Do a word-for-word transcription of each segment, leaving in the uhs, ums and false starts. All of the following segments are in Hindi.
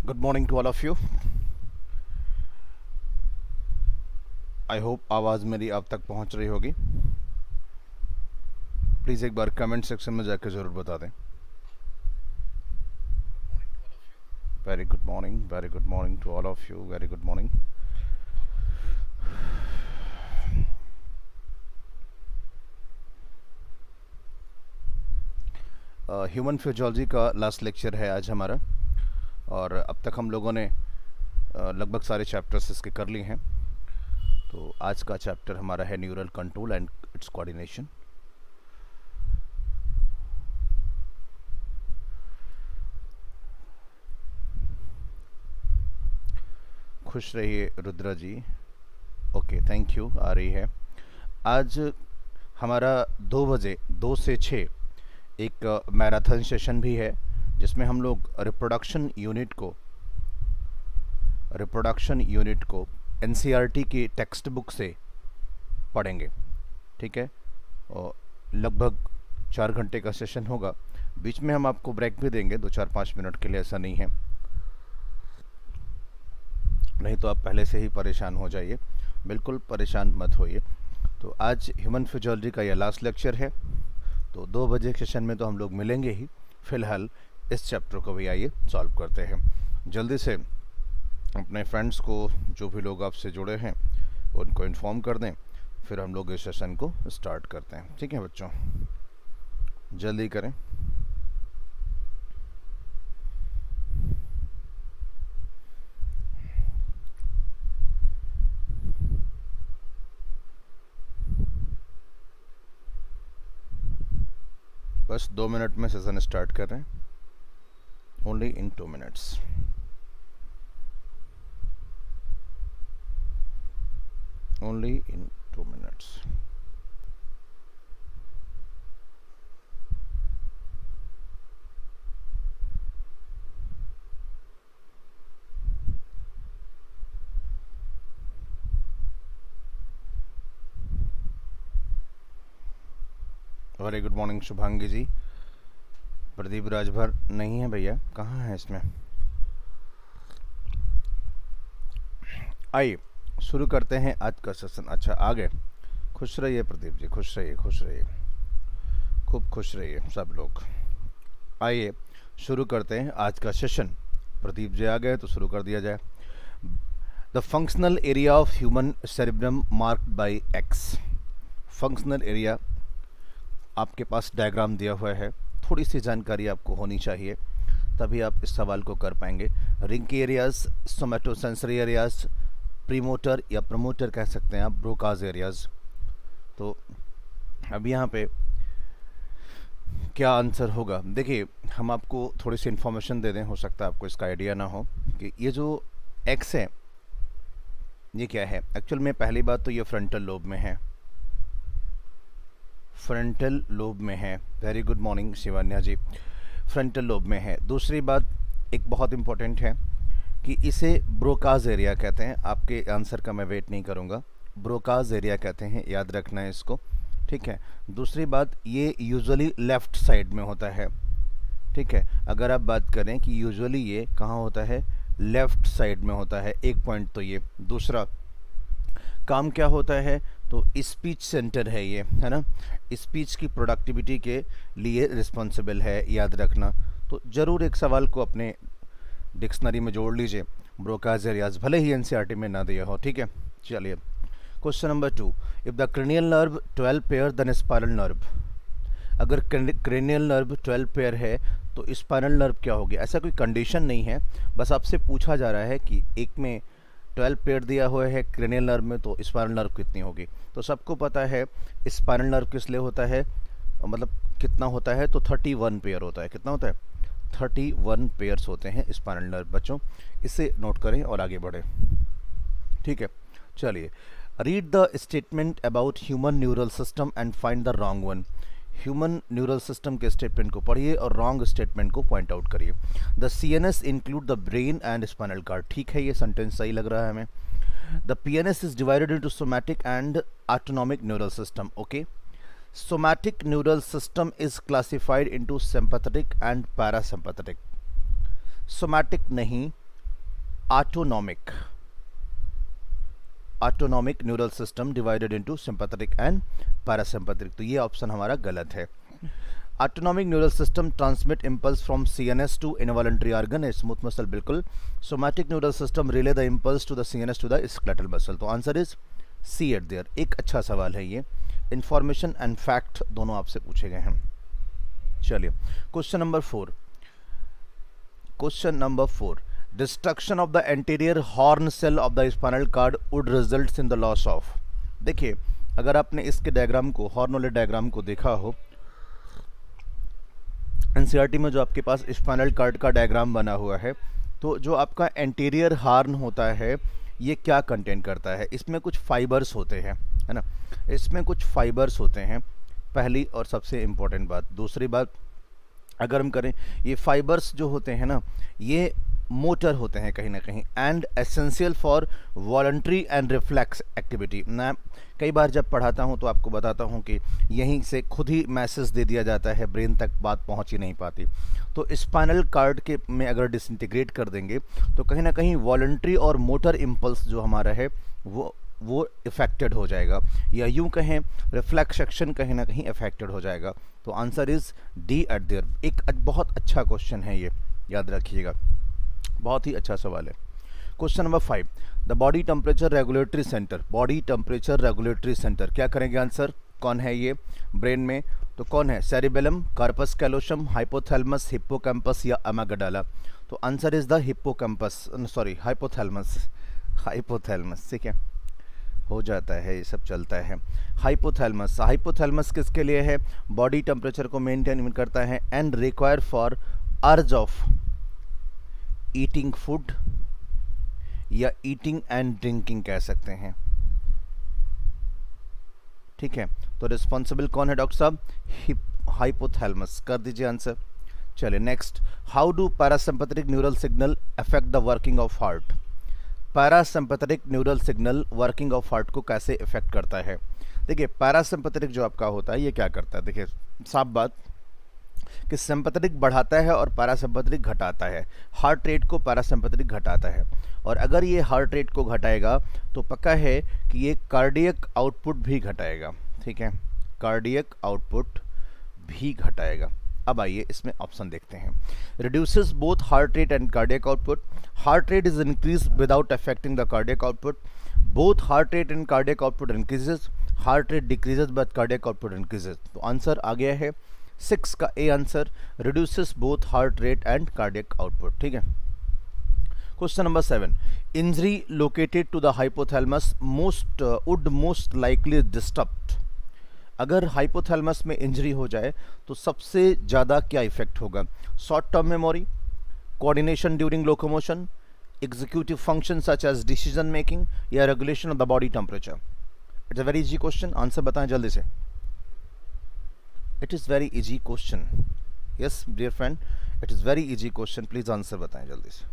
Good morning to all of you. I hope आवाज़ मेरी आप तक पहुंच रही होगी। प्लीज़ एक बार कमेंट सेक्शन में जाकर ज़रूर बता दें। Very good morning, very good morning to all of you, very good morning. Human physiology का लास्ट लेक्चर है आज हमारा, और अब तक हम लोगों ने uh, लगभग सारे चैप्टर्स इसके कर लिए हैं। तो आज का चैप्टर हमारा है neural control and its coordination. खुश रहिए Rudra ji. Okay, thank you, आ रही है। आज हमारा दो बजे दो से छः एक मैराथन सेशन भी है, जिसमें हम लोग रिप्रोडक्शन यूनिट को रिप्रोडक्शन यूनिट को एनसीईआरटी की टेक्स्ट बुक से पढ़ेंगे। ठीक है, और लगभग चार घंटे का सेशन होगा। बीच में हम आपको ब्रेक भी देंगे दो चार पाँच मिनट के लिए, ऐसा नहीं है, नहीं तो आप पहले से ही परेशान हो जाइए। बिल्कुल परेशान मत होइए। तो आज ह्यूमन फिजियोलॉजी का यह लास्ट लेक्चर है, तो दो बजे के सेशन में तो हम लोग मिलेंगे ही। फिलहाल इस चैप्टर को भी आइए सॉल्व करते हैं। जल्दी से अपने फ्रेंड्स को, जो भी लोग आपसे जुड़े हैं, उनको इन्फॉर्म कर दें, फिर हम लोग इस सेशन को स्टार्ट करते हैं। ठीक है बच्चों, जल्दी करें। बस दो मिनट में सेशन स्टार्ट कर रहे हैं। Only in two minutes. Only in two minutes. Very good morning Shubhangi ji. Pradeep Rajbhar नहीं है भैया, कहाँ है इसमें? आइए शुरू करते हैं आज का सेशन। अच्छा, आ गए। खुश रहिए प्रदीप जी, खुश रहिए, खुश रहिए, खूब खुश रहिए सब लोग। आइए शुरू करते हैं आज का सेशन। प्रदीप जी आ गए तो शुरू कर दिया जाए। The functional area of human cerebrum marked by X. Functional area आपके पास डायग्राम दिया हुआ है, थोड़ी सी जानकारी आपको होनी चाहिए, तभी आप इस सवाल को कर पाएंगे। Ring areas, somatosensory areas, premotor या प्रमोटर कह सकते हैं आप, ब्रोकाज एरियाज। तो अब यहाँ पे क्या आंसर होगा? देखिए, हम आपको थोड़ी सी इन्फॉर्मेशन दे दें, हो सकता है आपको इसका आइडिया ना हो कि ये जो एक्स है ये क्या है। एक्चुअल में पहली बात तो ये फ्रंटल लोब में है, फ्रंटल लोब में है। Very good morning Shivanya ji, frontal lobe में है। दूसरी बात एक बहुत इंपॉर्टेंट है कि इसे ब्रोकाज एरिया कहते हैं। आपके आंसर का मैं वेट नहीं करूंगा, ब्रोकाज एरिया कहते हैं, याद रखना है इसको। ठीक है, दूसरी बात, ये यूजुअली लेफ्ट साइड में होता है। ठीक है, अगर आप बात करें कि यूजुअली ये कहाँ होता है, लेफ्ट साइड में होता है। एक पॉइंट तो ये। दूसरा काम क्या होता है, तो स्पीच सेंटर है ये, है ना, स्पीच की प्रोडक्टिविटी के लिए रिस्पॉन्सिबल है, याद रखना। तो ज़रूर एक सवाल को अपने डिक्शनरी में जोड़ लीजिए, ब्रोकाज एरियाज, भले ही एनसीईआरटी में ना दिया हो। ठीक है, चलिए question number two. If the cranial nerve twelve pair then spinal nerve. अगर क्रेनियल नर्व ट्वेल्व पेयर है तो स्पाइनल नर्व क्या होगी? ऐसा कोई कंडीशन नहीं है, बस आपसे पूछा जा रहा है कि एक में ट्वेल्व पेयर दिया हुआ है क्रेनियल नर्व में, तो स्पाइनल नर्व कितनी होगी? तो सबको पता है स्पाइनल नर्व किस लिए होता है, मतलब कितना होता है, तो थर्टी वन पेयर होता है। कितना होता है? थर्टी वन पेयर्स होते हैं स्पाइनल नर्व। बच्चों इसे नोट करें और आगे बढ़ें। ठीक है, चलिए। Read the statement about human neural system and find the wrong one. Human neural system के स्टेटमेंट को पढ़िए और रॉन्ग स्टेटमेंट को पॉइंट आउट करिए। The C N S include the brain and spinal cord. ठीक है, ये सेंटेंस सही लग रहा है हमें। The P N S is divided into somatic and autonomic neural system. Okay, somatic neural system is classified into sympathetic and parasympathetic. Somatic नहीं, autonomic autonomic neural system divided into sympathetic and parasympathetic, तो ये ऑप्शन हमारा गलत है। Autonomic neural system transmit impulse from CNS to involuntary organ, smooth muscle बिल्कुल। Somatic neural system relay the impulse to the CNS to the skeletal muscle, तो answer is C at there. एक अच्छा सवाल है ये, इंफॉर्मेशन एंड फैक्ट दोनों आपसे पूछे गए हैं। चलिए question number four, question number four, destruction of the anterior horn cell of the spinal cord would results in the loss of. देखिए अगर आपने इसके डायग्राम को, हॉर्न वाले डायग्राम को देखा हो, एनसीईआरटी में जो आपके पास स्पाइनल कॉर्ड का डायग्राम बना हुआ है, तो जो आपका एंटीरियर हॉर्न होता है ये क्या कंटेन करता है, इसमें कुछ फाइबर्स होते हैं, है ना, इसमें कुछ फाइबर्स होते हैं, पहली और सबसे इम्पोर्टेंट बात। दूसरी बात अगर हम करें, ये फाइबर्स जो होते हैं ना, ये मोटर होते हैं कहीं ना कहीं, and essential for voluntary and reflex activity. मैं कई बार जब पढ़ाता हूं तो आपको बताता हूं कि यहीं से खुद ही मैसेज दे दिया जाता है, ब्रेन तक बात पहुंच ही नहीं पाती। तो स्पाइनल कॉर्ड के में अगर डिसइंटीग्रेट कर देंगे तो कहीं ना कहीं वॉलंटरी और मोटर इम्पल्स जो हमारा है वो वो इफेक्टेड हो जाएगा, या यूं कहें रिफ्लेक्स एक्शन कहीं ना कहीं इफेक्टेड हो जाएगा। तो answer is D at there. एक बहुत अच्छा क्वेश्चन है ये, याद रखिएगा, बहुत ही अच्छा सवाल है। Question number five, the body temperature regulatory centre, body temperature regulatory centre क्या करेंगे आंसर, कौन है ये ब्रेन में, तो कौन है, cerebellum, corpus callosum, hypothalamus, hippocampus या अमागडाला। तो answer is the hippocampus, sorry hypothalamus, hypothalamus, ठीक है, हो जाता है, ये सब चलता है। हाइपोथैलेमस, हाइपोथैलेमस किसके लिए है, बॉडी टेम्परेचर को मेंटेन करता है and require for urge of eating food या ईटिंग एंड ड्रिंकिंग कह सकते हैं, ठीक है। तो रिस्पॉन्सिबल कौन है डॉक्टर साहब, हाइपोथैलेमस, कर दीजिए आंसर। चलिए next, how do parasympathetic neural signal affect the working of heart, parasympathetic neural signal working of heart को कैसे इफेक्ट करता है। देखिए पैरासिम्पैथेटिक जो आपका होता है ये क्या करता है, देखिए साफ बात कि सिंपैथेटिक बढ़ाता है और पैरासिम्पैथेटिक घटाता है, हार्ट रेट को पैरासिम्पैथेटिक घटाता है, और अगर ये हार्ट रेट को घटाएगा तो पक्का है कि ये कार्डियक आउटपुट भी घटाएगा, ठीक है, कार्डियक आउटपुट भी घटाएगा। अब आइए इसमें ऑप्शन देखते हैं, reduces both heart rate and cardiac output, heart rate is increase without affecting the cardiac output, both heart rate and cardiac output increases, heart rate decreases but cardiac output increases. तो आंसर आ गया है सिक्स का A answer, reduces both heart rate and cardiac output, ठीक है। Question number seven, injury located to the hypothalamus most would most likely disturbed, अगर हाइपोथैलेमस में इंजरी हो जाए तो सबसे ज़्यादा क्या इफेक्ट होगा, short term memory, coordination during locomotion, executive function such as decision making या regulation of the body temperature. It's a very easy question, answer बताएं जल्दी से। It is very easy question, yes dear friend, it is very easy question, please answer बताएं जल्दी से।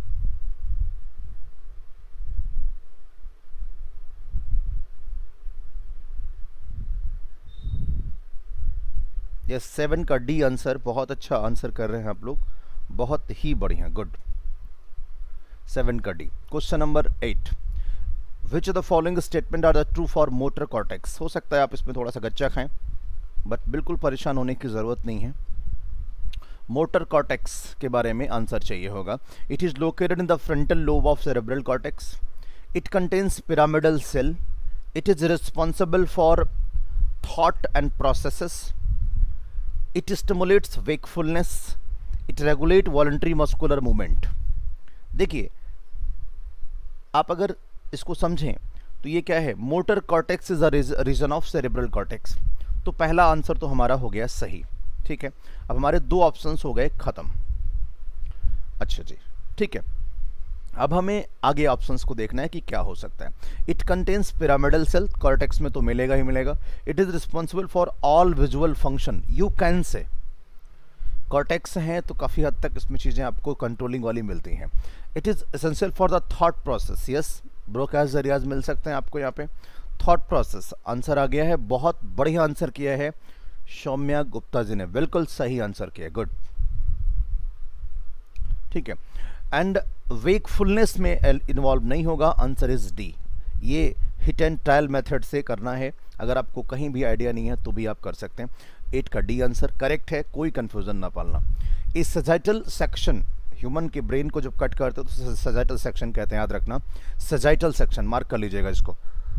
यस सेवन का डी आंसर, बहुत अच्छा आंसर कर रहे हैं आप लोग, बहुत ही बढ़िया, गुड, सेवन का D. Question number eight, which of the following statement are the true for motor cortex. हो सकता है आप इसमें थोड़ा सा गच्चा खाएं, बट बिल्कुल परेशान होने की ज़रूरत नहीं है। मोटर कॉर्टेक्स के बारे में आंसर चाहिए होगा। It is located in the frontal lobe of cerebral cortex, it contains pyramidal cell, it is responsible for thought and processes, it stimulates wakefulness, it regulate voluntary muscular movement। देखिए आप अगर इसको समझें तो ये क्या है, motor cortex is a region of cerebral cortex. तो पहला आंसर तो हमारा हो गया सही, ठीक है। अब हमारे दो ऑप्शंस हो गए खत्म। अच्छा जी, ठीक है, अब हमें आगे ऑप्शंस को देखना है कि क्या हो सकता है। It contains pyramidal cell, cortex में तो मिलेगा ही मिलेगा। It is responsible for all visual function, you can say, cortex हैं तो काफ़ी हद तक इसमें चीज़ें आपको कंट्रोलिंग वाली मिलती हैं। It is essential for the thought process, yes Broca's areas मिल सकते हैं आपको यहाँ पे। थॉट प्रोसेस आंसर आ गया है, बहुत बढ़िया आंसर किया है सौम्या गुप्ता जी ने, बिल्कुल सही आंसर किया, गुड, ठीक है। एंड वेकफुलनेस में इन्वॉल्व नहीं होगा। Answer is D. ये हिट एंड ट्रायल मेथड से करना है, अगर आपको कहीं भी आइडिया नहीं है तो भी आप कर सकते हैं। एट का डी आंसर करेक्ट है, कोई कंफ्यूजन ना पालना। इस सजाइटल सेक्शन, ह्यूमन के ब्रेन को जब कट करते हो तो सजाइटल सेक्शन कहते हैं, याद रखना। सजाइटल सेक्शन मार्क कर लीजिएगा इसको,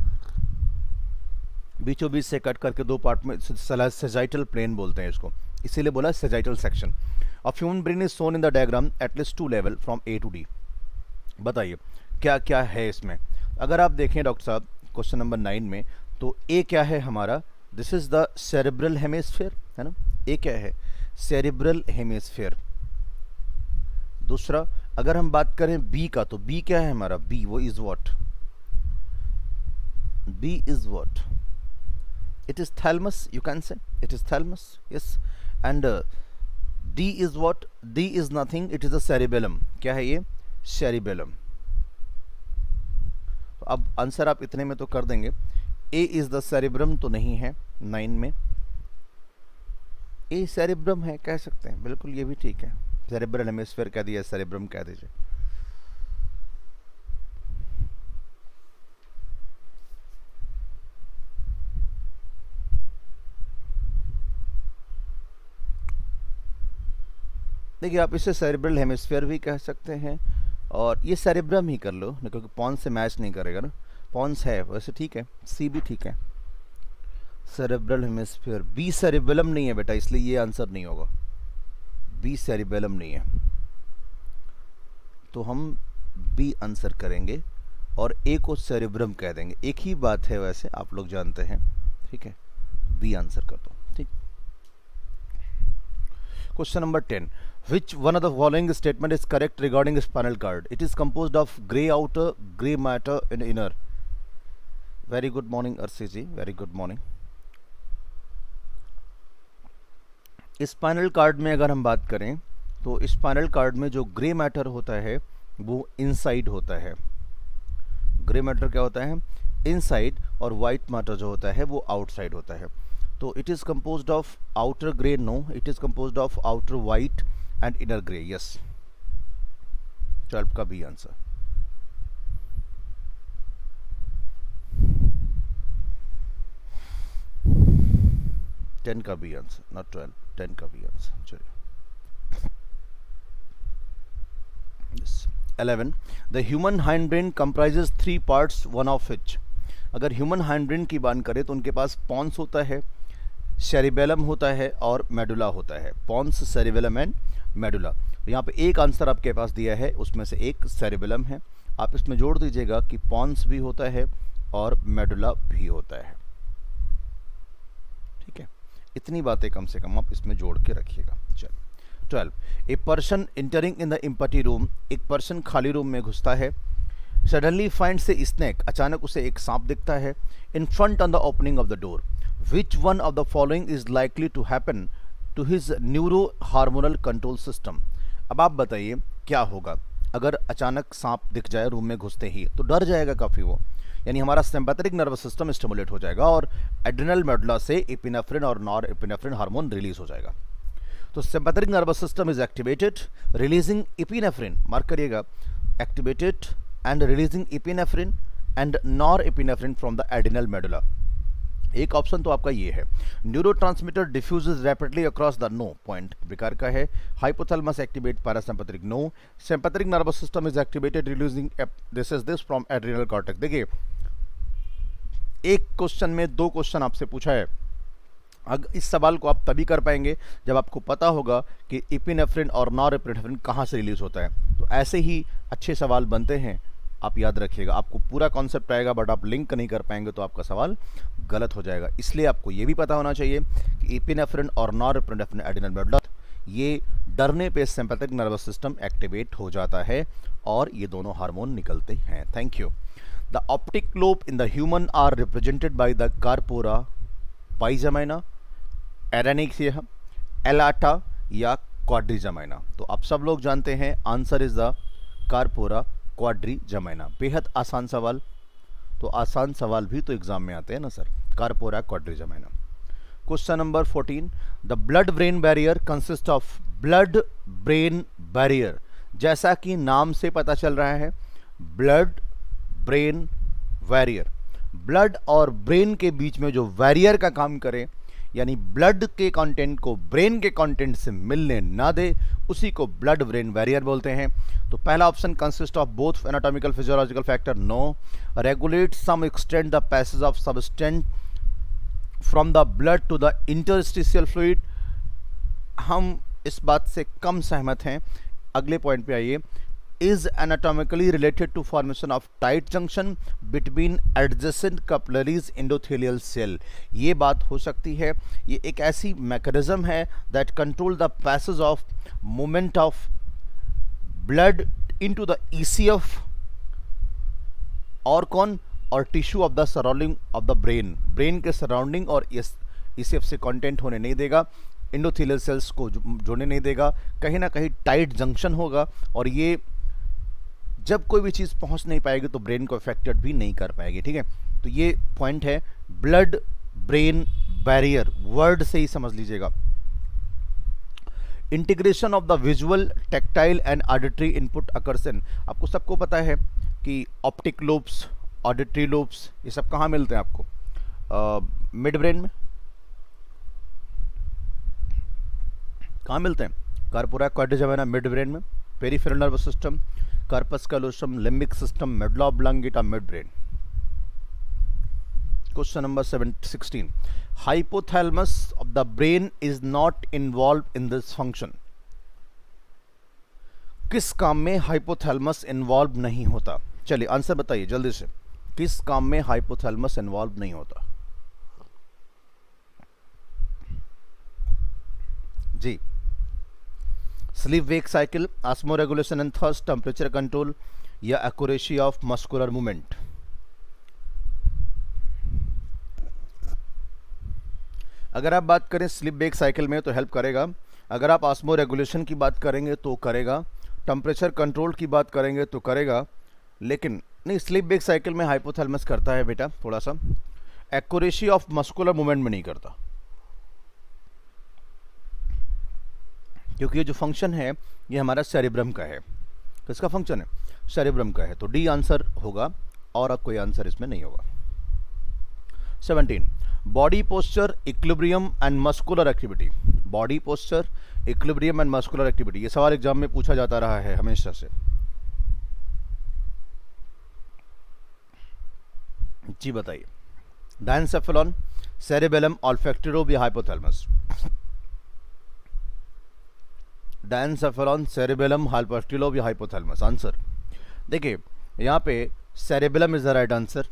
बीचों बीच से कट करके दो पार्ट में सजाइटल प्लेन बोलते हैं इसको, इसीलिए बोला sagittal section of human brain is shown in the diagram at least two level from A to D. बताइए क्या क्या है इसमें। अगर आप देखें डॉक्टर साहब क्वेश्चन नंबर नाइन में, तो ए क्या है हमारा, this is the cerebral hemisphere, है ना। ए क्या है, सेरेब्रल हेमिस्फीयर। दूसरा अगर हम बात करें बी का, तो बी क्या है हमारा, बी वो is what, B is what, it is thalamus, you can say it is thalamus, yes. and uh, D is what, D is nothing, it is a cerebellum। क्या है ये, cerebellum। तो अब आंसर आप इतने में तो कर देंगे। A is the cerebrum तो नहीं है नाइन में, A cerebrum है कह सकते हैं, बिल्कुल ये भी ठीक है। cerebral hemisphere कह दिया, cerebrum कह दीजिए। देखिए आप इसे सेरेब्रल हेमिस्फीयर भी कह सकते हैं, और ये सेरेब्रम ही कर लो, क्योंकि पॉन्स से मैच नहीं करेगा ना, पॉन्स है वैसे ठीक है, सी भी ठीक है। सेरेब्रल हेमिस्फीयर, बी सेरेबेलम नहीं है बेटा, इसलिए ये आंसर नहीं होगा, बी सेरेबेलम नहीं है, तो हम बी आंसर करेंगे और ए को सेरेब्रम कह देंगे। एक ही बात है वैसे, आप लोग जानते हैं, ठीक है, बी आंसर कर दो। ठीक, question number ten, which one of the following statement is correct regarding spinal cord? It is composed of gray outer, gray matter in inner। very good morning Arshi ji, very good morning। Spinal cord में अगर हम बात करें तो स्पाइनल कार्ड में जो ग्रे मैटर होता है वो इनसाइड होता है। ग्रे मैटर क्या होता है, इनसाइड, और वाइट मैटर जो होता है वो आउटसाइड होता है। तो it is composed of outer grey, no, it is composed of outer white and inner grey, yes. Twelve का बी आंसर। टेन का B answer, not twelve, ten का बी आंसर। चलिए yes. Eleven, the human hind brain comprises three parts, one of which. अगर ह्यूमन हाइंड ब्रेन की बात करें तो उनके पास पॉन्स होता है, सेरिबेलम होता है और मेडुला होता है। Pons, cerebellum and medulla. यहाँ पे एक आंसर आपके पास दिया है, उसमें से एक सेरिबेलम है। आप इसमें जोड़ दीजिएगा कि पॉन्स भी होता है और मेडुला भी होता है। ठीक है, इतनी बातें कम से कम आप इसमें जोड़ के रखिएगा। चलो twelve, a person entering in the empty room. एक पर्सन खाली रूम में घुसता है, सडनली फाइंड्स ए स्नेक। अचानक उसे एक सांप दिखता है in front on the opening of the door. Which one of the following is likely to happen to his neuro hormonal control system. अब आप बताइए क्या होगा अगर अचानक सांप दिख जाए रूम में घुसते ही, तो डर जाएगा काफ़ी वो, यानी हमारा सिंपैथेटिक नर्वस सिस्टम स्टिमुलेट हो जाएगा और एड्रिनल मेडुला से एपिनेफ्रिन और नॉर एपिनेफ्रिन हार्मोन रिलीज हो जाएगा। तो sympathetic nervous system is activated, releasing epinephrine, mark करिएगा, activated and releasing epinephrine and norepinephrine from the adrenal medulla. एक ऑप्शन तो आपका ये है, neurotransmitter diffuses rapidly across the, no, point बेकार का है। Hypothalamus activate parasympathetic, no. Sympathetic nervous system is activated releasing this is this from adrenal cortex. देखिए एक क्वेश्चन में दो क्वेश्चन आपसे पूछा है, अगर इस सवाल को आप तभी कर पाएंगे जब आपको पता होगा कि एपिनेफ्रिन और नॉर एपिनेफ्रिन कहाँ से रिलीज होता है। तो ऐसे ही अच्छे सवाल बनते हैं, आप याद रखिएगा। आपको पूरा कॉन्सेप्ट आएगा बट आप लिंक नहीं कर पाएंगे तो आपका सवाल गलत हो जाएगा। इसलिए आपको ये भी पता होना चाहिए कि एपिनेफ्रिन और नॉर एपिनेफ्रिन एड्रिनल मेडुला, ये डरने पे सिंपैथेटिक नर्वस सिस्टम एक्टिवेट हो जाता है और ये दोनों हार्मोन निकलते हैं। Thank you. The optic lobe in the human are represented by the corpora bigemina, एरानिक्सिया, एलाटा या क्वाड्रिजेमाइना। तो आप सब लोग जानते हैं answer is the corpora quadrigemina. बेहद आसान सवाल, तो आसान सवाल भी तो एग्जाम में आते हैं ना sir. Corpora quadrigemina. Question number fourteen, the blood brain barrier consist of, blood brain barrier जैसा कि नाम से पता चल रहा है, ब्लड ब्रेन बैरियर, ब्लड और ब्रेन के बीच में जो बैरियर का काम करे, यानी ब्लड के कंटेंट को ब्रेन के कंटेंट से मिलने ना दे, उसी को ब्लड ब्रेन बैरियर बोलते हैं। तो पहला option consist of both anatomical physiological factor, no. Regulate some extend the passage of substance from the blood to the interstitial fluid, हम इस बात से कम सहमत हैं। अगले पॉइंट पे आइए, is anatomically related to formation of tight junction between adjacent capillaries endothelial cell, ये बात हो सकती है। ये एक ऐसी मैकेनिज्म है that control the passage of movement of blood into the ECF और कौन और tissue of the surrounding of the brain, brain के सराउंडिंग और ईसीएफ से कंटेंट होने नहीं देगा, एंडोथेलियल सेल्स को जोड़ने नहीं देगा, कहीं ना कहीं टाइट जंक्शन होगा, और ये जब कोई भी चीज़ पहुंच नहीं पाएगी तो ब्रेन को अफेक्टेड भी नहीं कर पाएगी। ठीक है, तो ये पॉइंट है ब्लड ब्रेन बैरियर, वर्ड से ही समझ लीजिएगा। Integration of the visual, tactile and auditory input occurs in, आपको सबको पता है कि ऑप्टिक लोब्स, ऑडिटरी लोब्स, ये सब कहाँ मिलते हैं आपको? मिड ब्रेन में। कहाँ मिलते हैं? कार्पोरा क्वाड्रिजेमिना मिड ब्रेन में, peripheral nervous system, corpus callosum, limbic system, medulla oblongata mid brain. Question number seven sixteen, hypothalamus of the brain is not involve in this function, किस काम में हाइपोथैलेमस इन्वॉल्व नहीं होता? चलिए आंसर बताइए जल्दी से, किस काम में हाइपोथैलेमस इन्वॉल्व नहीं होता? जी, sleep wake cycle, osmoregulation and thirst, temperature control, या एक्यूरेसी ऑफ मस्कुलर मूवमेंट? अगर आप बात करें स्लीप वेक साइकिल में तो हेल्प करेगा, अगर आप ऑस्मो रेगुलेशन की बात करेंगे तो करेगा, टेम्परेचर कंट्रोल की बात करेंगे तो करेगा, लेकिन नहीं, स्लीप वेक साइकिल में हाइपोथैलेमस करता है बेटा थोड़ा सा, एक्यूरेसी ऑफ मस्कुलर मूवमेंट में नहीं करता, क्योंकि ये जो फंक्शन है ये हमारा सेरिब्रम का है। किसका फंक्शन है? सेरिब्रम का है, तो डी आंसर होगा और अब कोई आंसर इसमें नहीं होगा। Seventeen, body posture, equilibrium and muscular activity, body posture, equilibrium and muscular activity, ये सवाल एग्जाम में पूछा जाता रहा है हमेशा से। जी बताइए, डायनसेफेलॉन, सेरिबेलम, ऑल्फैक्टरी लोब या hypothalamus? Diencephalon, cerebellum, olfactory lobe या हाइपोथैलेमस? आंसर देखिए, यहाँ पे cerebellum is the right answer.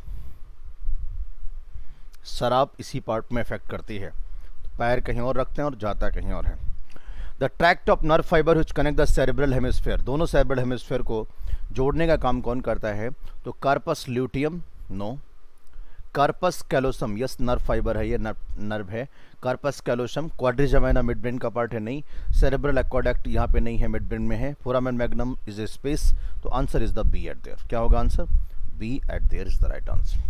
शराब इसी पार्ट में इफेक्ट करती है, पैर कहीं और रखते हैं और जाता कहीं और है। The tract of nerve fibre which connect the cerebral hemisphere, दोनों सेरेब्रल हेमिस्फीयर को जोड़ने का काम कौन करता है? तो corpus luteum, no. Corpus callosum, yes nerve fibre है, ये नर्व नर्व है। Corpus callosum, quadrigemina mid brain का पार्ट है, नहीं। सेरेब्रल एक्वाडक्ट यहाँ पे नहीं है, मिड ब्रेन में है। Foramen magnum is a space, तो answer is the B at there. क्या होगा answer? B at there is the right answer.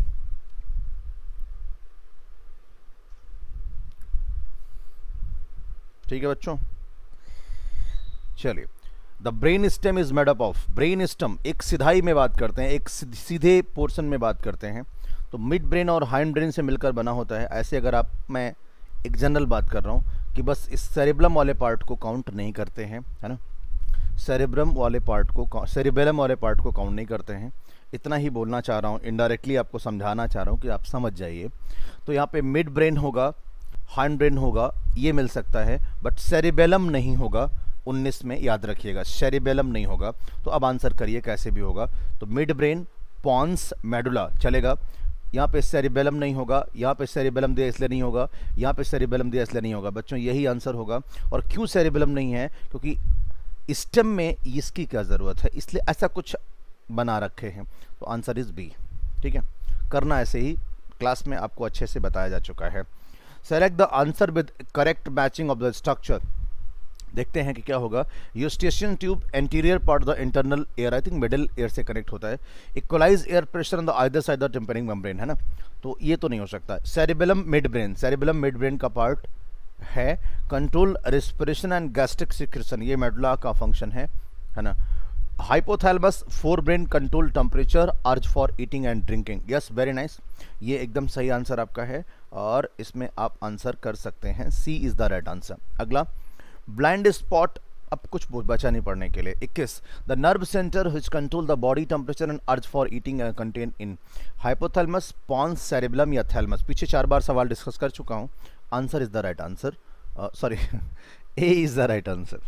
ठीक है बच्चों, चलिए। The brain stem is made up of, brain stem एक सिधाई में बात करते हैं, एक सीधे पोर्शन में बात करते हैं, तो मिड ब्रेन और हाइंड ब्रेन से मिलकर बना होता है। ऐसे अगर आप, मैं एक जनरल बात कर रहा हूँ कि बस इस सेरेब्रम वाले पार्ट को काउंट नहीं करते हैं, है ना, सेरेब्रम वाले पार्ट को, सेरिबेलम वाले पार्ट को काउंट नहीं करते हैं, इतना ही बोलना चाह रहा हूँ, इनडायरेक्टली आपको समझाना चाह रहा हूँ कि आप समझ जाइए। तो यहाँ पे मिड ब्रेन होगा, हाइंड ब्रेन होगा, ये मिल सकता है, बट सेरिबेलम नहीं होगा। उन्नीस में याद रखिएगा, सेरिबेलम नहीं होगा। तो अब आंसर करिए कैसे भी होगा। तो मिड ब्रेन, पॉन्स, मेडुला चलेगा, यहाँ पे सेरिबेलम नहीं होगा, यहाँ पे सेरिबेलम दिया इसलिए नहीं होगा, यहाँ पे सेरिबेलम दिया इसलिए नहीं होगा। बच्चों यही आंसर होगा। और क्यों सेरिबेलम नहीं है? क्योंकि स्टेम में इसकी क्या ज़रूरत है, इसलिए ऐसा कुछ बना रखे हैं। तो आंसर इज बी। ठीक है, करना ऐसे ही, क्लास में आपको अच्छे से बताया जा चुका है। Select the answer with correct matching of the structure. देखते हैं कि क्या होगा। Eustachian tube, anterior part the internal ear, I think middle ear से कनेक्ट होता है। Equalize air pressure on the either side the tympanic membrane, है ना, तो ये तो नहीं हो सकता। Cerebellum mid brain, cerebellum mid brain का पार्ट है। Control respiration and gastric secretion, ये मेडुला का फंक्शन है, है ना। Hypothalamus fore brain control temperature, urge for eating and drinking. Yes, very nice, ये एकदम सही आंसर आपका है और इसमें आप आंसर कर सकते हैं, C is the right answer. अगला, ब्लाइंड स्पॉट, अब कुछ बचा नहीं पढ़ने के लिए। इक्कीस, the nerve centre which control the body temperature and urge for eating contain in hypothalamus, pons, cerebellum या थैलेमस। पीछे चार बार सवाल डिस्कस कर चुका हूँ, answer is the right answer, sorry A is the right answer,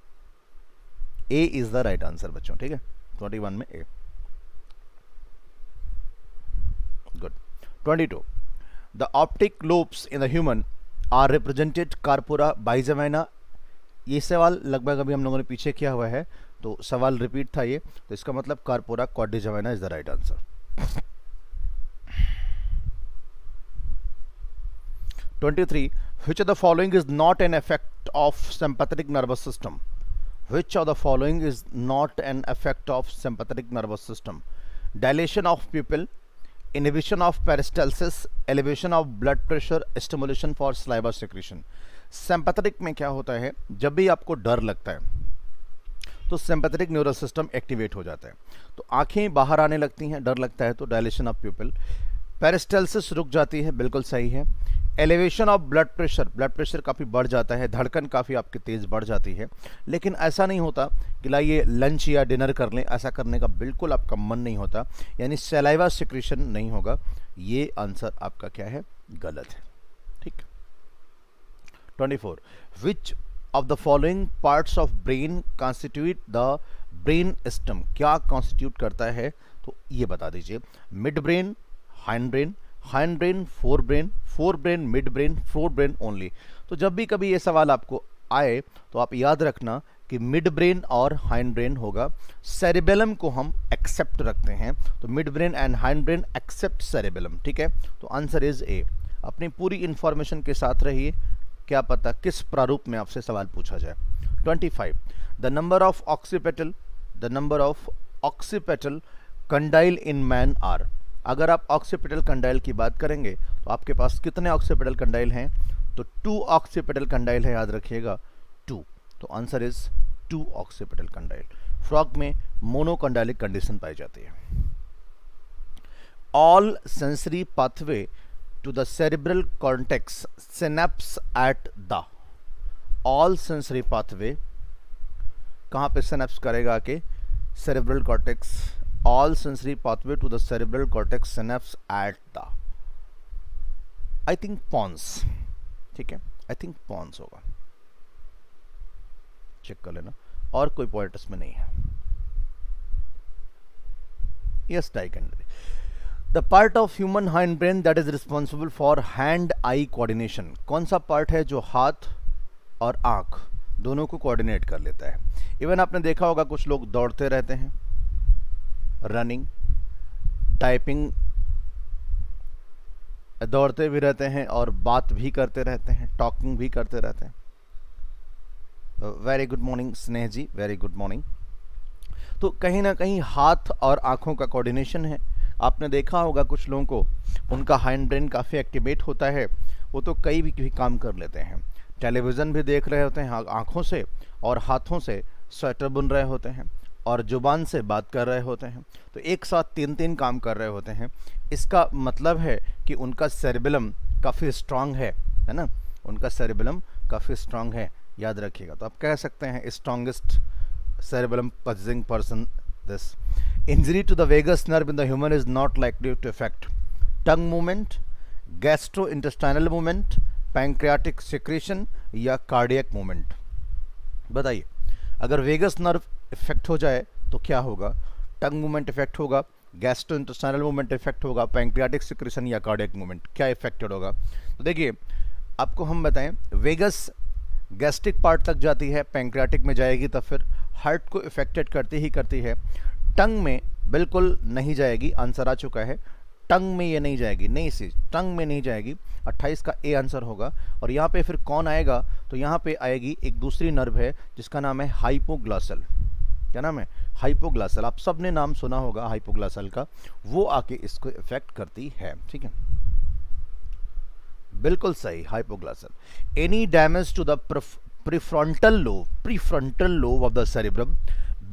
A is the right answer बच्चों, ठीक है, ट्वेंटी वन में ए। Good. Twenty two, the optic lobes in the human are represented corpora, bigemina. ये सवाल लगभग अभी हम लोगों ने पीछे किया हुआ है, तो सवाल रिपीट था ये, तो इसका मतलब corpora quadrigemina is the right answer. Twenty three, which of the following is not an effect of sympathetic nervous system? Which of the following is not an effect of sympathetic nervous system? Dilation of pupil, inhibition of peristalsis, elevation of blood pressure, stimulation for saliva secretion. Sympathetic में क्या होता है, जब भी आपको डर लगता है तो सिंपैथेटिक न्यूरल सिस्टम एक्टिवेट हो जाता है, तो आंखें बाहर आने लगती हैं, डर लगता है तो डायलेशन ऑफ प्यूपिल, पेरिस्टल्सिस रुक जाती है, बिल्कुल सही है। Elevation of blood pressure, blood pressure काफ़ी बढ़ जाता है, धड़कन काफ़ी आपकी तेज़ बढ़ जाती है, लेकिन ऐसा नहीं होता कि लाइए लंच या डिनर कर लें, ऐसा करने का बिल्कुल आपका मन नहीं होता, यानी सलाइवा सिक्रीशन नहीं होगा। ये आंसर आपका क्या है, गलत है, ठीक। Twenty four, which of the following parts of brain constitute the brain stem, क्या कॉन्स्टिट्यूट करता है, तो ये बता दीजिए। Mid brain, hind brain, hind brain, fore brain, fore brain, mid brain, fore brain only. तो जब भी कभी ये सवाल आपको आए तो आप याद रखना कि मिड ब्रेन और हाइंड ब्रेन होगा। सेरेबेलम को हम एक्सेप्ट रखते हैं, तो mid brain and hind brain except cerebellum, ठीक है, तो आंसर इज ए। अपनी पूरी इंफॉर्मेशन के साथ रहिए, क्या पता किस प्रारूप में आपसे सवाल पूछा जाए। Twenty five, the number of occipital, the number of occipital condyle in man are. अगर आप ऑक्सीपेटल कंडाइल की बात करेंगे तो आपके पास कितने ऑक्सीपेटल कंडाइल हैं, तो टू ऑक्सीपेटल कंडाइल है, याद रखिएगा, टू, तो answer is two occipital condyle. Frog में मोनोकंडाइलिक कंडीशन पाई जाती है। All sensory pathway to the cerebral cortex synapse at the, all sensory pathway कहाँ पे सिनेप्स करेगा आके, cerebral cortex, all sensory pathway to the cerebral cortex synapse at the, I think pons, ठीक है, I think pons होगा, चेक कर लेना, और कोई पॉइंट इसमें नहीं है। yes, dichondry, the part of human hind brain that is responsible for hand eye coordination, कौन सा पार्ट है जो हाथ और आंख दोनों को कोऑर्डिनेट कर लेता है। इवन आपने देखा होगा कुछ लोग दौड़ते रहते हैं, रनिंग, टाइपिंग, दौड़ते भी रहते हैं और बात भी करते रहते हैं, टॉकिंग भी करते रहते हैं। वेरी गुड मॉर्निंग स्नेह जी, वेरी गुड मॉर्निंग। तो कहीं ना कहीं हाथ और आंखों का कोऑर्डिनेशन है। आपने देखा होगा कुछ लोगों को उनका हाइंड ब्रेन काफ़ी एक्टिवेट होता है, वो तो कई भी, भी काम कर लेते हैं, टेलीविज़न भी देख रहे होते हैं आँखों से, और हाथों से स्वेटर बुन रहे होते हैं, और जुबान से बात कर रहे होते हैं, तो एक साथ तीन तीन काम कर रहे होते हैं। इसका मतलब है कि उनका सेरेबेलम काफ़ी स्ट्रांग है, है ना, उनका सेरेबेलम काफ़ी स्ट्रांग है, याद रखिएगा। तो आप कह सकते हैं strongest cerebellum possessing person this. Injury to the vagus nerve in the human is not likely to affect tongue movement, gastrointestinal movement, pancreatic secretion या cardiac movement। बताइए, अगर वेगस नर्व इफेक्ट हो जाए तो क्या होगा, टंग मूवमेंट इफेक्ट होगा, गैस्ट्रोइंटेस्टाइनल मूवमेंट इफेक्ट होगा, पैंक्रियाटिक सिक्रेशन या कार्डियक मूवमेंट, क्या इफेक्टेड होगा। तो देखिए आपको हम बताएं, वेगस गैस्ट्रिक पार्ट तक जाती है, पैंक्रियाटिक में जाएगी, तब फिर हार्ट को इफेक्टेड करती ही करती है। टंग में बिल्कुल नहीं जाएगी, आंसर आ चुका है, टंग में ये नहीं जाएगी, नहीं सी टंग में नहीं जाएगी, अट्ठाईस का ए आंसर होगा। और यहाँ पे फिर कौन आएगा, तो यहाँ पे आएगी एक दूसरी नर्व है जिसका नाम है हाइपोग्लॉसल। क्या नाम है, हाइपोग्लॉसल। आप सब ने नाम सुना होगा हाइपोग्लॉसल का, वो आके इसको इफेक्ट करती है, ठीक है, बिल्कुल सही, hypoglossal. Any damage to the prefrontal lobe, prefrontal lobe of the cerebrum will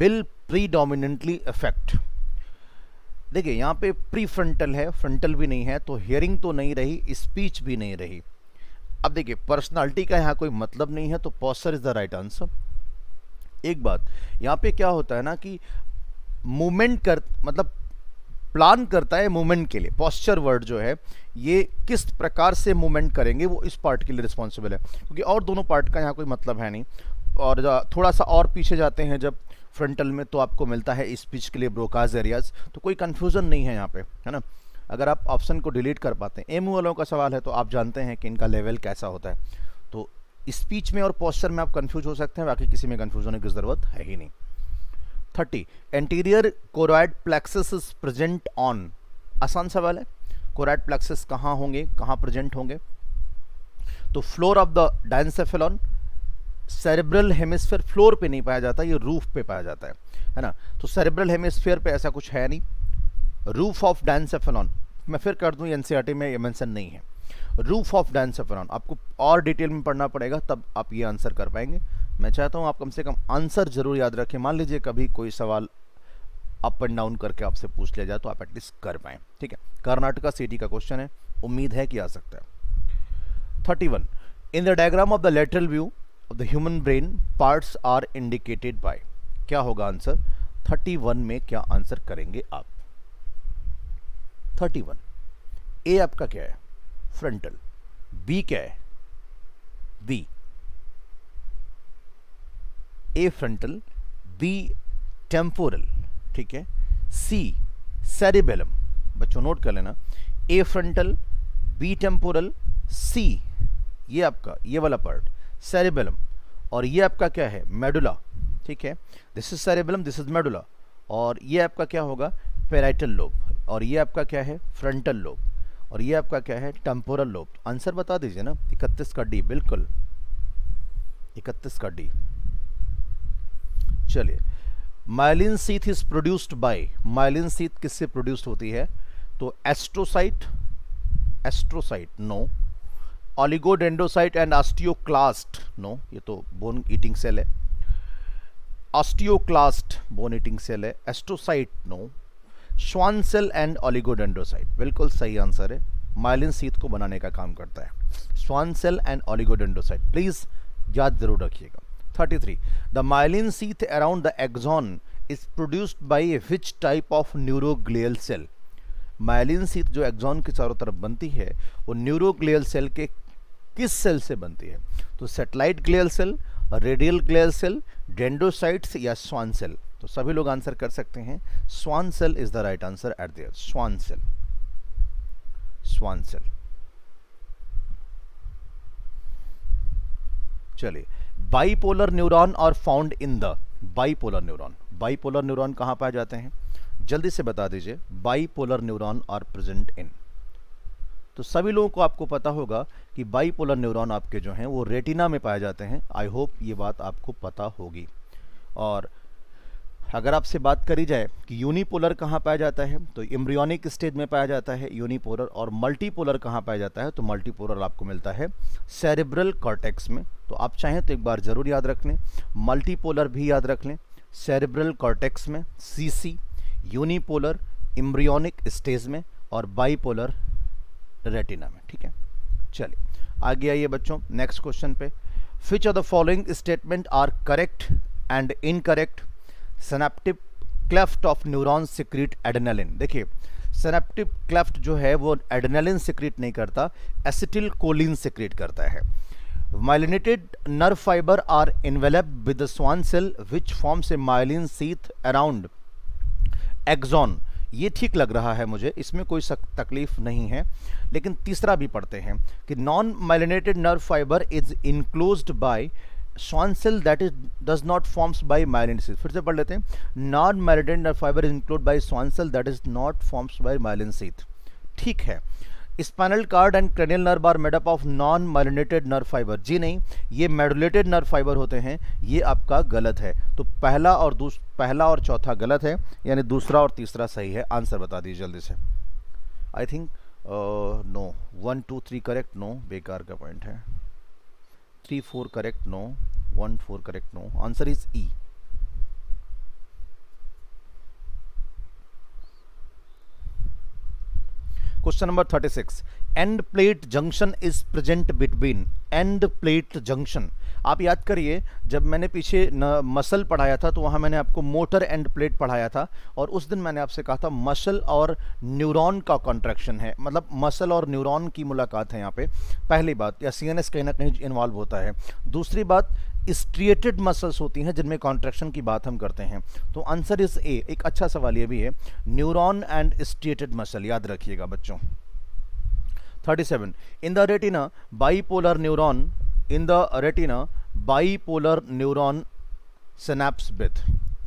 predominantly affect. देखिए यहाँ पे प्री फ्रंटल है, फ्रंटल भी नहीं है, तो हियरिंग तो नहीं रही, स्पीच भी नहीं रही। अब देखिए पर्सनालिटी का यहाँ कोई मतलब नहीं है, तो posture is the right answer. एक बात यहाँ पे क्या होता है ना कि मूवमेंट कर मतलब प्लान करता है मूवमेंट के लिए। पोस्चर वर्ड जो है ये किस प्रकार से मूवमेंट करेंगे वो इस पार्ट के लिए रिस्पॉन्सिबल है, क्योंकि और दोनों पार्ट का यहाँ कोई मतलब है नहीं। और थोड़ा सा और पीछे जाते हैं जब फ्रंटल में, तो आपको मिलता है स्पीच के लिए ब्रोकाज एरियाज, तो कोई कंफ्यूजन नहीं है यहाँ पे, है ना। अगर आप ऑप्शन को डिलीट कर पाते हैं, एम वालों का सवाल है तो आप जानते हैं कि इनका लेवल कैसा होता है। तो स्पीच में और पोस्चर में आप कंफ्यूज हो सकते हैं, बाकी किसी में कंफ्यूज होने की ज़रूरत है ही नहीं। Thirty, anterior choroid plexus is present on. आसान सवाल है, कोरॉइड प्लेक्सस कहाँ होंगे, कहाँ प्रेजेंट होंगे? तो floor of the diencephalon, cerebral hemisphere floor पे नहीं पाया जाता, ये रूफ पे पाया जाता है, है ना। तो सेरेब्रल हेमिस्फीयर पे ऐसा कुछ है नहीं। रूफ ऑफ डायंसेफेलॉन, मैं फिर कर दूं, एनसीईआरटी में ये मेंशन नहीं है। रूफ ऑफ डायंसेफेलॉन आपको और डिटेल में पढ़ना पड़ेगा, तब आप ये आंसर कर पाएंगे। मैं चाहता हूं आप कम से कम आंसर जरूर याद रखें। मान लीजिए कभी कोई सवाल अप एंड डाउन करके आपसे पूछ लिया जाए तो आप एटलीस्ट कर पाएँ, ठीक है। कर्नाटका सिटी का क्वेश्चन है, उम्मीद है कि आ सकता है। Thirty one, in the diagram of the lateral view of the human brain parts are indicated by. क्या होगा आंसर? थर्टी वन में क्या आंसर करेंगे आप? थर्टी वन, ए आपका क्या है? फ्रंटल। बी क्या है? B A frontal, B temporal, ठीक है। सी सेरिबेलम, बच्चों नोट कर लेना, A frontal, B temporal, C ये आपका ये वाला पार्ट सेरिबेलम, और ये आपका क्या है? मेडुला, ठीक है। This is cerebellum, this is medulla, और ये आपका क्या होगा? पैराइटल लोब, और ये आपका क्या है? फ्रंटल लोब, और ये आपका क्या है? Temporal lobe. आंसर बता दीजिए ना। इकतीस का डी, बिल्कुल इकतीस का डी। चलिए, myelin sheath is produced by, myelin sheath किससे प्रोड्यूस्ड होती है? तो astrocyte, astrocyte no, oligodendrocyte and osteoclast no, ये तो बोन ईटिंग सेल है। ऑस्टियोक्लास्ट बोन ईटिंग सेल है, astrocyte no, Schwann cell and oligodendrocyte, बिल्कुल सही आंसर है। माइलिन सीथ को बनाने का काम करता है श्वान सेल एंड ऑलिगोडेंड्रोसाइट, प्लीज याद जरूर रखिएगा। Thirty three, the myelin sheath around the axon is produced by which type of neuroglial cell. Myelin sheath जो एक्सॉन के चारों तरफ बनती है वो न्यूरोग्लियल सेल के किस सेल से बनती है? तो satellite glial cell, radial glial cell, dendrocytes या स्वान सेल। तो सभी लोग आंसर कर सकते हैं, Schwann cell is the right answer at there. Schwann cell, Schwann cell. चलिए, bipolar neuron are found in the, bipolar neuron, bipolar neuron कहां पाए जाते हैं? जल्दी से बता दीजिए। Bipolar neuron are present in, तो सभी लोगों को आपको पता होगा कि बाइपोलर न्यूरॉन आपके जो हैं वो रेटिना में पाए जाते हैं। आई होप ये बात आपको पता होगी। और अगर आपसे बात करी जाए कि यूनिपोलर कहाँ पाया जाता है, तो एम्ब्रियोनिक स्टेज में पाया जाता है यूनिपोलर। और मल्टीपोलर कहाँ पाया जाता है? तो मल्टीपोलर आपको मिलता है सेरेब्रल कॉर्टेक्स में। तो आप चाहें तो एक बार जरूर याद रख लें, मल्टीपोलर भी याद रख लें, सेरेब्रल कॉर्टेक्स में, सीसी, यूनिपोलर एम्ब्रियोनिक स्टेज में, और बाइपोलर रेटिना में, ठीक है। चलिए आगे आइए बच्चों, नेक्स्ट क्वेश्चन पे। Which of the following statement are correct and incorrect? Synaptic cleft of neuron secrete adrenaline. देखिए, सिनेप्टिक क्लेफ्ट जो है वो एड्रेनालिन सिक्रीट नहीं करता, एसिटिल कोलिन सिक्रीट करता है। Myelinated nerve fibre are enveloped with the Schwann cell which forms a myelin sheath around axon. ये ठीक लग रहा है मुझे, इसमें कोई तकलीफ नहीं है। लेकिन तीसरा भी पढ़ते हैं कि non myelinated nerve fibre is enclosed by Schwann cell that is does not forms by myelin sheath. फिर से पढ़ लेते हैं, non myelinated nerve fibre is enclosed by Schwann cell that is not forms by myelin sheath, ठीक है। Spinal cord and cranial nerve are made up of non myelinated nerve fibre, जी नहीं, ये मेडुलेटेड नर्व फाइबर होते हैं, ये आपका गलत है। तो पहला और दूस पहला और चौथा गलत है, यानी दूसरा और तीसरा सही है। आंसर बता दीजिए जल्दी से। I think no, one two three correct, no बेकार का पॉइंट है। Three four correct, no, one four correct, no. Answer is E. Question number thirty six, end plate junction is present between, end plate junction, आप याद करिए जब मैंने पीछे न मसल पढ़ाया था तो वहाँ मैंने आपको मोटर एंड प्लेट पढ़ाया था, और उस दिन मैंने आपसे कहा था मसल और न्यूरॉन का कॉन्ट्रैक्शन है, मतलब मसल और न्यूरॉन की मुलाकात है यहाँ पे, पहली बात, या सीएनएस कहीं ना कहीं इन्वॉल्व होता है। दूसरी बात, स्ट्रिएटेड मसल्स होती हैं जिनमें कॉन्ट्रैक्शन की बात हम करते हैं, तो आंसर इज ए। एक अच्छा सवाल ये भी है, न्यूरॉन एंड स्ट्रिएटेड मसल, याद रखिएगा बच्चों। Thirty seven, in the retina bipolar neuron, in the retina bipolar neuron synapse with,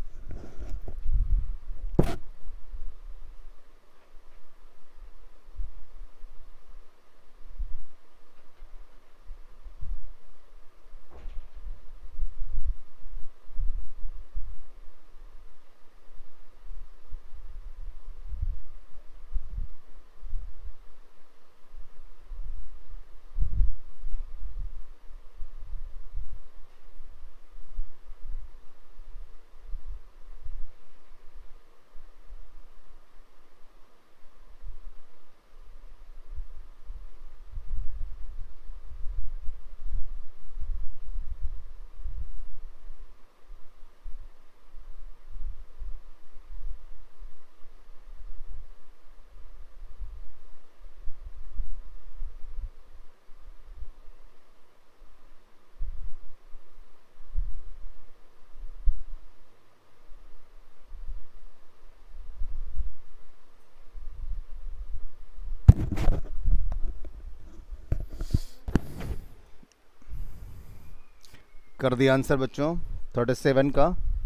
कर दिया आंसर बच्चों थर्टी सेवन का,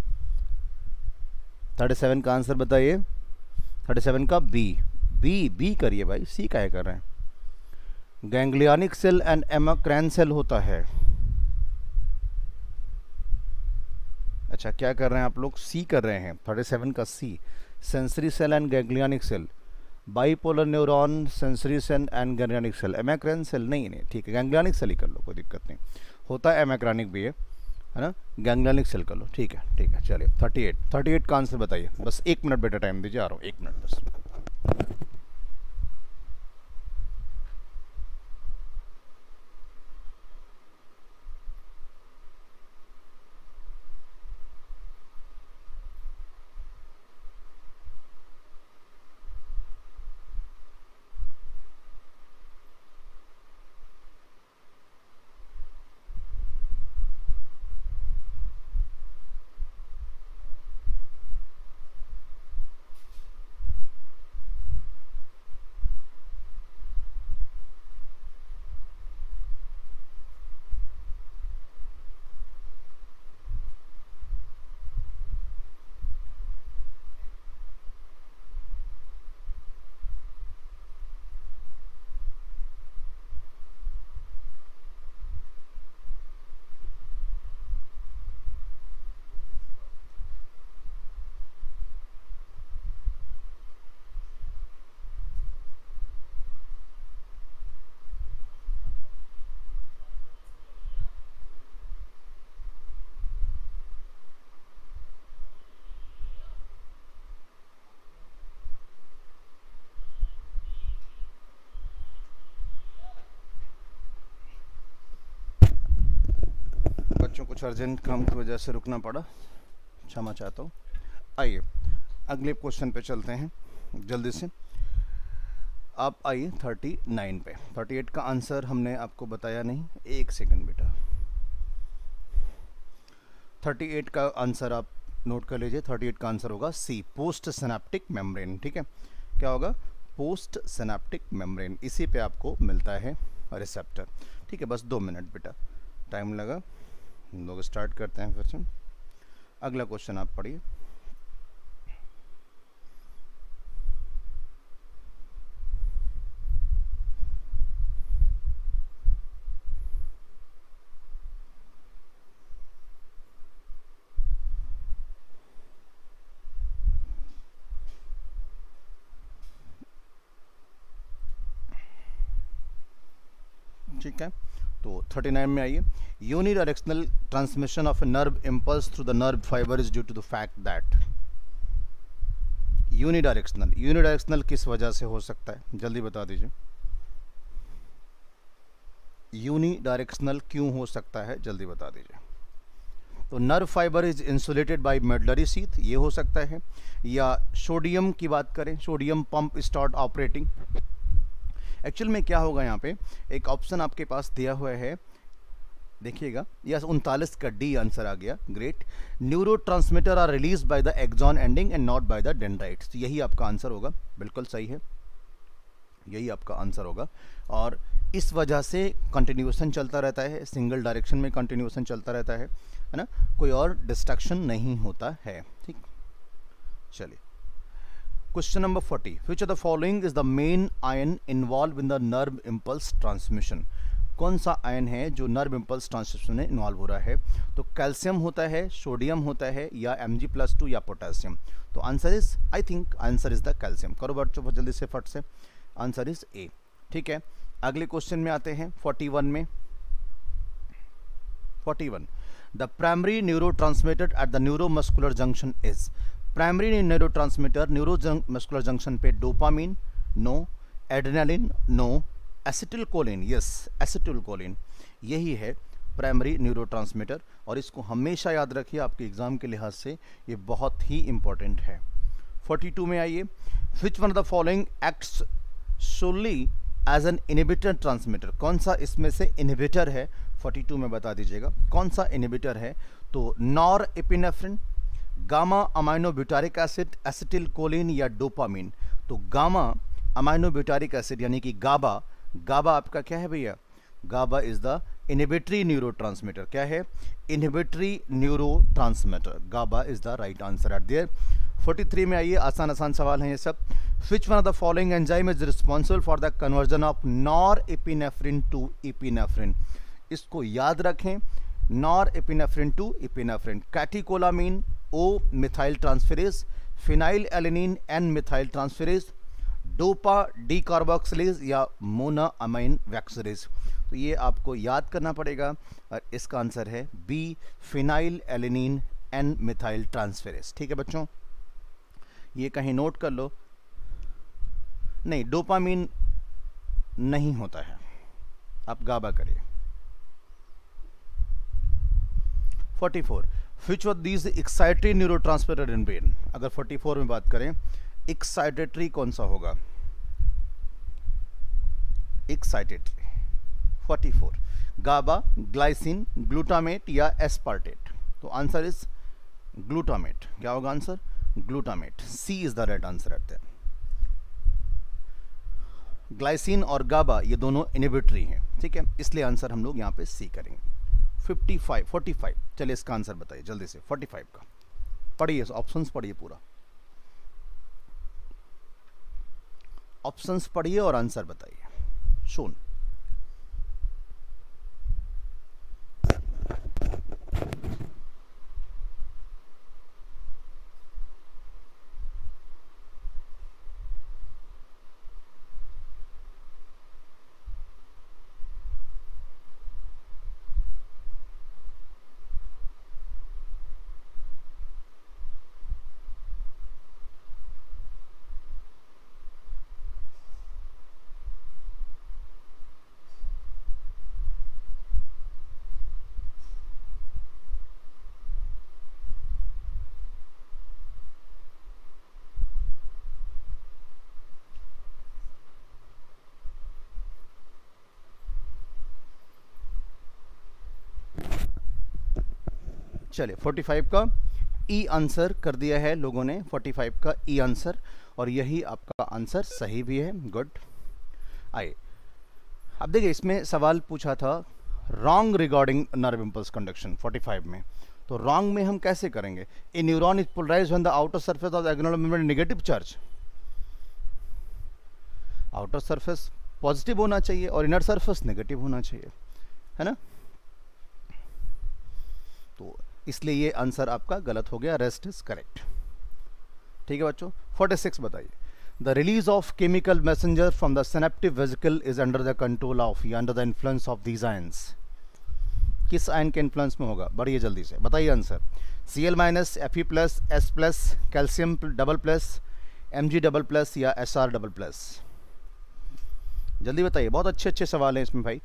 थर्टी सेवन का आंसर बताइए, थर्टी सेवन का बी, बी बी करिए भाई, सी काहे कर रहे हैं। Ganglionic cell and amacrine cell होता है, अच्छा क्या कर रहे हैं आप लोग, सी कर रहे हैं, थर्टी सेवन का C, sensory cell and ganglionic cell, bipolar neuron, sensory cell and ganglionic cell, amacrine cell नहीं नहीं ठीक है, गैंग्लियनिक सेल ही कर लो, कोई दिक्कत नहीं, होता है एमाक्रानिक भी है है ना, गैंग्लियनिक सेल कर लो, ठीक है ठीक है। चलिए थर्टी एट, थर्टी एट का आंसर बताइए, बस एक मिनट बेटा टाइम दीजिए, आ रहा हूँ एक मिनट बस। बच्चों कुछ अर्जेंट काम की वजह से रुकना पड़ा, क्षमा चाहता हूँ। आइए अगले क्वेश्चन पे चलते हैं जल्दी से, आप आइए थर्टी नाइन पे, थर्टी एट का आंसर हमने आपको बताया नहीं, एक सेकंड बेटा, थर्टी एट का आंसर आप नोट कर लीजिए, थर्टी एट का आंसर होगा सी, पोस्ट सिनेप्टिक मेम्ब्रेन, ठीक है, क्या होगा, पोस्ट सिनेप्टिक मेम्ब्रेन, इसी पे आपको मिलता है रिसेप्टर, ठीक है। बस दो मिनट बेटा टाइम लगा, हम लोग स्टार्ट करते हैं फिर से। अगला क्वेश्चन आप पढ़िए। ठीक है, तो थर्टी नाइन में आइए, unidirectional transmission of a nerve impulse through the nerve fibre is due to the fact that, unidirectional, unidirectional किस वजह से हो सकता है, जल्दी बता दीजिए। यूनिडायरेक्शनल क्यों हो सकता है, जल्दी बता दीजिए। तो nerve fibre is insulated by medullary sheath, ये हो सकता है। या सोडियम की बात करें, sodium pump start operating. Actual में क्या होगा, यहाँ पे एक ऑप्शन आपके पास दिया हुआ है, देखिएगा, यस उनतालीस का डी आंसर आ गया, great. Neurotransmitter are release by the axon ending and not by the dendrites, तो यही आपका आंसर होगा, बिल्कुल सही है, यही आपका आंसर होगा। और इस वजह से कंटिन्यूएशन चलता रहता है, सिंगल डायरेक्शन में कंटिन्यूएशन चलता रहता है, है ना, कोई और डिस्ट्रैक्शन नहीं होता है, ठीक। चलिए question number forty, which of the following is the main ion involve in the nerve impulse transmission. कौन सा आयन है जो नर्व इम्पल्स ट्रांसमिशन में इन्वॉल्व हो रहा है। तो कैल्शियम होता है, सोडियम होता है, या एम जी प्लस टू या पोटेशियम। तो answer is, I think answer is the calcium. करो बच्चों बहुत जल्दी से फट से, आंसर इज ए, ठीक है। अगले क्वेश्चन में आते हैं फोर्टी वन में। Forty one, the primary neurotransmitter at the neuromuscular junction is. Primary neurotransmitter neuromuscular junction पे dopamine, no. Adrenaline, no. Acetylcholine, yes acetylcholine, यही है प्राइमरी न्यूरोट्रांसमीटर। और इसको हमेशा याद रखिए, आपके एग्जाम के लिहाज से ये बहुत ही इंपॉर्टेंट है। फोर्टी टू में आइए, which one of the following acts solely as an inhibitor transmitter. कौन सा इसमें से इनहिबिटर है, फोर्टी टू में बता दीजिएगा कौन सा इनहिबिटर है। तो nor epinephrine, gamma amino butyric acid, acetylcholine या डोपामिन। तो गामा अमाइनो ब्यूटारिक एसिड यानी कि गाबा, गाबा आपका क्या है भैया, GABA is the inhibitory neurotransmitter. क्या है, inhibitory neurotransmitter, GABA is the right answer at there. Forty three में आइए, आसान आसान सवाल हैं ये सब। Which one of the following enzyme is responsible for the conversion of nor epinephrine to epinephrine. इसको याद रखें, nor epinephrine to epinephrine. Catecholamine, O methyl transferase, phenyl alanine, N methyl transferase, dopa decarboxylase या मोना अमाइन वैक्सरेज। तो ये आपको याद करना पड़ेगा और इसका आंसर है B, phenyl alanine N methyl transferase. ठीक है बच्चों, ये कहीं नोट कर लो। नहीं, डोपामीन नहीं होता है, आप गाबा करिए। Forty four, which of these excitatory neurotransmitter in brain. अगर फोर्टी फोर में बात करें, एक्साइटेटरी कौन सा होगा, excitatory. Forty four, GABA, glycine, glutamate या एस्पार्टेट। तो आंसर इज ग्लूटामेट। क्या होगा answer, glutamate. C is the right answer at that. Glycine और गाबा ये दोनों इनहिबिटरी हैं, ठीक है, इसलिए आंसर हम लोग यहाँ पे सी करेंगे। फिफ्टी फाइव, फोर्टी फाइव, चलिए इसका आंसर बताइए जल्दी से। फोर्टी फाइव का पढ़िए, ऑप्शंस पढ़िए, पूरा ऑप्शंस पढ़िए और आंसर बताइए। शोन, चलिए फोर्टी फाइव का ई आंसर कर दिया है लोगों ने, फोर्टी फाइव का ई आंसर, और यही आपका आंसर सही भी है। गुड। आइए अब देखिए, इसमें सवाल पूछा था wrong regarding nerve impulse conduction forty five में। तो रॉन्ग में हम कैसे करेंगे, a neuron is polarized when the outer surface of the axonal membrane negative charge. Outer surface positive होना चाहिए और इनर सरफेस नेगेटिव होना चाहिए, है ना। तो इसलिए ये आंसर आपका गलत हो गया, रेस्ट इज करेक्ट। ठीक है बच्चों, फोर्टी सिक्स बताइए, the release of chemical messenger from the synaptic vesicle is under the control of या under the influence of these ions. किस आयन के इन्फ्लुएंस में होगा, बढ़िए जल्दी से बताइए answer. C L minus, F E plus, S plus, calcium double plus, M G double plus या एस आर डबल प्लस? जल्दी बताइए, बहुत अच्छे अच्छे सवाल हैं इसमें भाई।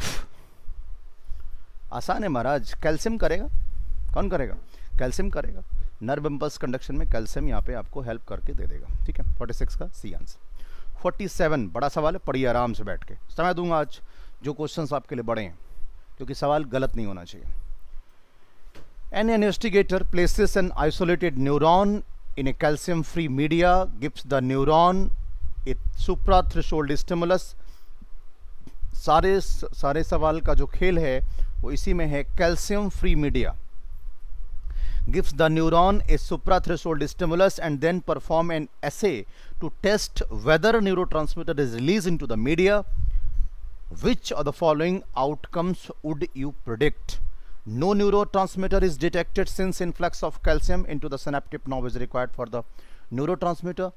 आसान है महाराज। कैल्शियम करेगा, कौन करेगा? कैल्शियम करेगा। नर्व इम्पल्स कंडक्शन में कैल्शियम यहाँ पे आपको हेल्प करके दे देगा। ठीक है, छियालीस का सी आंसर। सैंतालीस बड़ा सवाल है, पढ़िए आराम से बैठ के। समय दूंगा आज जो क्वेश्चंस आपके लिए बड़े हैं, क्योंकि सवाल गलत नहीं होना चाहिए। An investigator places an isolated neuron in a calcium free media, gives the neuron a supra threshold stimulus. सारे सारे सवाल का जो खेल है वो इसी में है। Calcium free media gives the neuron a suprathreshold stimulus and then perform an assay to test whether neurotransmitter is released into the media. Which of the following outcomes would you predict? No neurotransmitter is detected since influx of calcium into the synaptic knob is required for the neurotransmitter.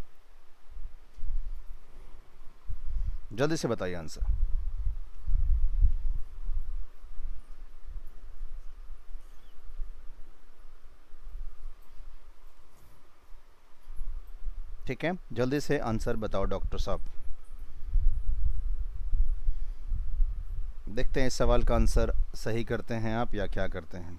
जल्दी से बताइए आंसर। ठीक है, जल्दी से आंसर बताओ डॉक्टर साहब। देखते हैं इस सवाल का आंसर सही करते हैं आप या क्या करते हैं।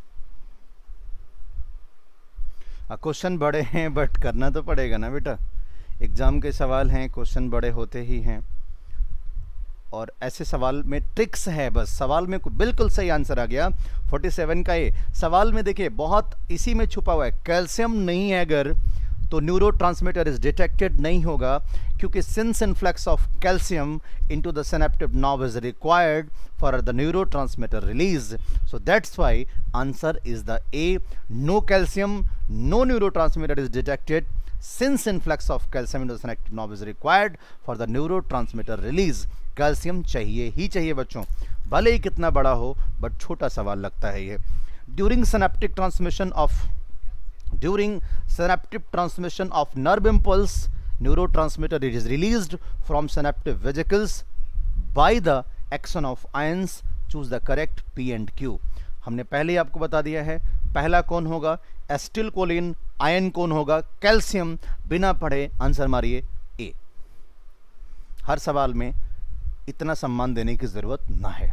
क्वेश्चन बड़े हैं बट करना तो पड़ेगा ना बेटा, एग्जाम के सवाल हैं, क्वेश्चन बड़े होते ही हैं। और ऐसे सवाल में ट्रिक्स है, बस सवाल में बिल्कुल सही आंसर आ गया सैंतालीस का। ये सवाल में देखिए बहुत इसी में छुपा हुआ है। कैल्शियम नहीं है अगर तो न्यूरोट्रांसमीटर इज डिटेक्टेड नहीं होगा, क्योंकि since influx of calcium into the synaptic nerve is required for the neurotransmitter release, so that's why answer is the A. No calcium, no neurotransmitter is detected since influx of calcium into the synaptic nerve is required for the neurotransmitter release. Calcium चाहिए ही चाहिए बच्चों, भले ही कितना बड़ा हो, बट छोटा सवाल लगता है ये। During synaptic transmission of During synaptic transmission of nerve impulse, neurotransmitter is released from synaptic vesicles by the action of ions. Choose the correct P and Q. हमने पहले ही आपको बता दिया है, पहला कौन होगा? Acetyl Colin. आयन कौन होगा? कैल्शियम। बिना पढ़े आंसर मारिए ए। हर सवाल में इतना सम्मान देने की जरूरत ना है।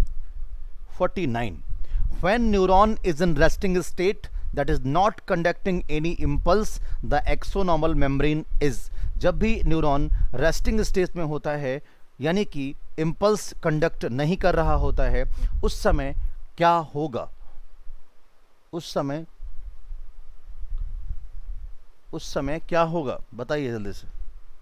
उनचास When neuron is in resting state that is not conducting any impulse, the axonomal membrane is. जब भी न्यूरॉन रेस्टिंग स्टेज में होता है, यानी कि इम्पल्स कंडक्ट नहीं कर रहा होता है, उस समय क्या होगा? उस समय उस समय क्या होगा बताइए जल्दी से।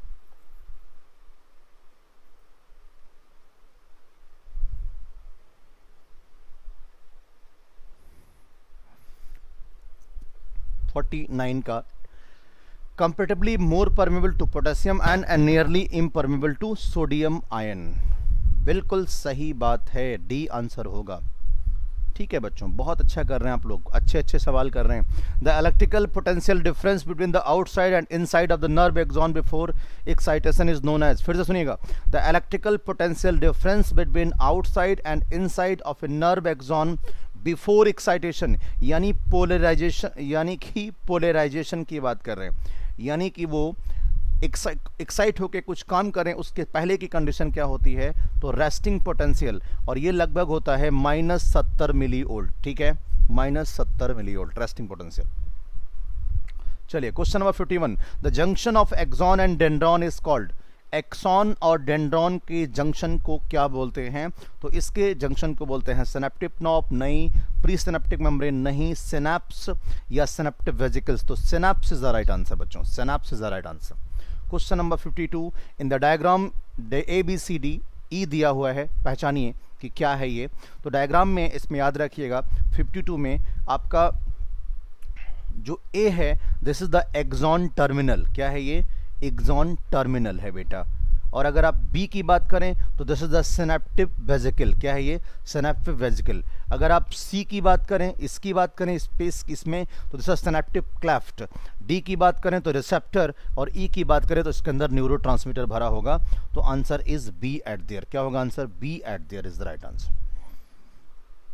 उनचास का comparatively more permeable to potassium and, and nearly impermeable to sodium ion। बिल्कुल सही बात है, डी आंसर होगा। ठीक है बच्चों, बहुत अच्छा कर रहे हैं आप लोग, अच्छे अच्छे सवाल कर रहे हैं। The electrical potential difference between the outside and inside of the nerve axon before excitation is known as. फिर से सुनिएगा, the electrical potential difference between outside and inside of a nerve axon before excitation, यानी पोलराइजेशन, यानी कि पोलराइजेशन की बात कर रहे हैं, यानी कि वो एक्साइट होकर कुछ काम करें, उसके पहले की कंडीशन क्या होती है? तो रेस्टिंग पोटेंशियल, और ये लगभग होता है माइनस सत्तर मिली वोल्ट। ठीक है, माइनस सत्तर मिली वोल्ट रेस्टिंग पोटेंशियल। चलिए question number fifty one. The junction of axon and dendron is called. Axon और डेंड्रॉन के जंक्शन को क्या बोलते हैं? तो इसके जंक्शन को बोलते हैं सिनेप्टिक नॉब नहीं, प्री सिनेप्टिक मेम्ब्रेन नहीं, सिनेप्स या सिनेप्टिक वेजिकल्स। तो synapse is the right answer बच्चों, synapse is the right answer. Question number fifty two. In the diagram A B C D E दिया हुआ है, पहचानिए कि क्या है ये। तो डायग्राम में इसमें याद रखिएगा फिफ्टी टू में आपका जो ए है, this is the axon terminal. क्या है ये? एक्सॉन टर्मिनल है बेटा। और अगर आप बी की बात करें तो this is the synaptic vesicle. क्या है ये? Synaptic vesicle. अगर आप सी की बात करें, इसकी बात करें स्पेस इसमें, तो this is synaptic cleft. D की बात करें तो रिसेप्टर, और ई की बात करें तो इसके अंदर न्यूरोट्रांसमीटर भरा होगा। तो answer is B at there. क्या होगा answer? B at there is the right answer.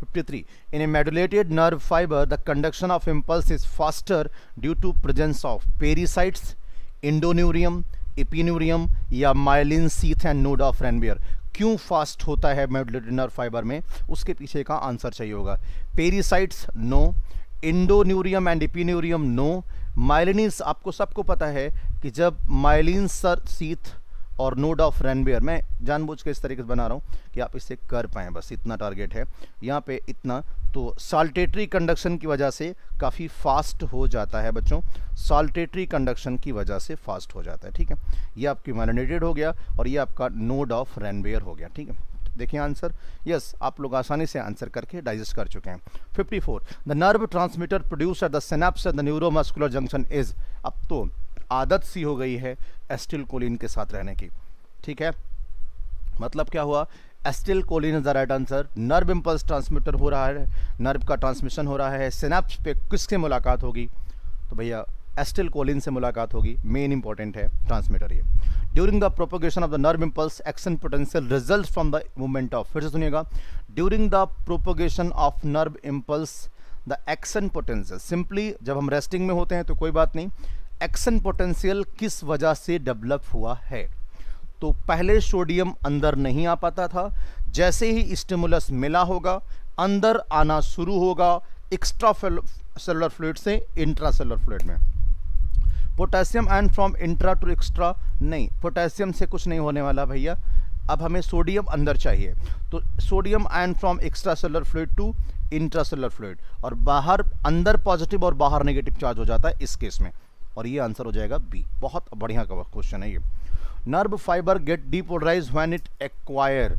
fifty-three. In a modulated nerve fiber, the conduction of impulse is faster due to presence of pericytes, endoneurium, epineurium या myelin sheath and node of Ranvier. क्यों फास्ट होता है मॉड्यूलेटेड नर्व फाइबर में, उसके पीछे का आंसर चाहिए होगा. Pericytes no, endoneurium and epineurium no, myelin is आपको सबको पता है कि जब माइलिन सर सीथ और नोड ऑफ रेनबियर, मैं जानबूझ के इस तरीके से बना रहा हूँ कि आप इसे कर पाएँ, बस इतना टारगेट है यहाँ पे इतना. तो साल्टेटरी कंडक्शन की वजह से काफ़ी फास्ट हो जाता है बच्चों, साल्टेटरी कंडक्शन की वजह से फास्ट हो जाता है. ठीक है, ये आपकी माइलिनेटेड हो गया और ये आपका नोड ऑफ रेनबियर हो गया. ठीक है, देखिए आंसर, यस आप लोग आसानी से आंसर करके डाइजेस्ट कर चुके हैं. Fifty four. The nerve transmitter produce at the synapse at the neuromuscular junction is. अब तो आदत सी हो गई है एसिटिलकोलिन के साथ रहने की. ठीक है, मतलब क्या हुआ, acetylcholine is the right answer. Nerve impulse transmitter हो रहा है, नर्व का ट्रांसमिशन हो रहा है, सिनेप्स पे किससे मुलाकात होगी, तो भैया एसिटिलकोलिन से मुलाकात होगी. मेन इंपॉर्टेंट है ट्रांसमीटर ये. During the propagation of the nerve impulse action potential result from the movement of, फिर से सुनिएगा, during the propagation of nerve impulse the action potential, simply जब हम रेस्टिंग में होते हैं तो कोई बात नहीं, एक्शन पोटेंशियल किस वजह से डेवलप हुआ है. तो पहले सोडियम अंदर नहीं आ पाता था, जैसे ही स्टिमुलस मिला होगा अंदर आना शुरू होगा एक्स्ट्रा सेलुलर फ्लूइड से इंट्रा सेलुलर फ्लूइड में. Potassium and from intra to extra नहीं, पोटेशियम से कुछ नहीं होने वाला भैया, अब हमें सोडियम अंदर चाहिए. तो sodium and from extracellular fluid to intracellular fluid, और बाहर अंदर पॉजिटिव और बाहर नेगेटिव चार्ज हो जाता है इस केस में, और ये आंसर हो जाएगा बी. बहुत बढ़िया का क्वेश्चन है ये. Nerve fibre get depolarized when it acquire,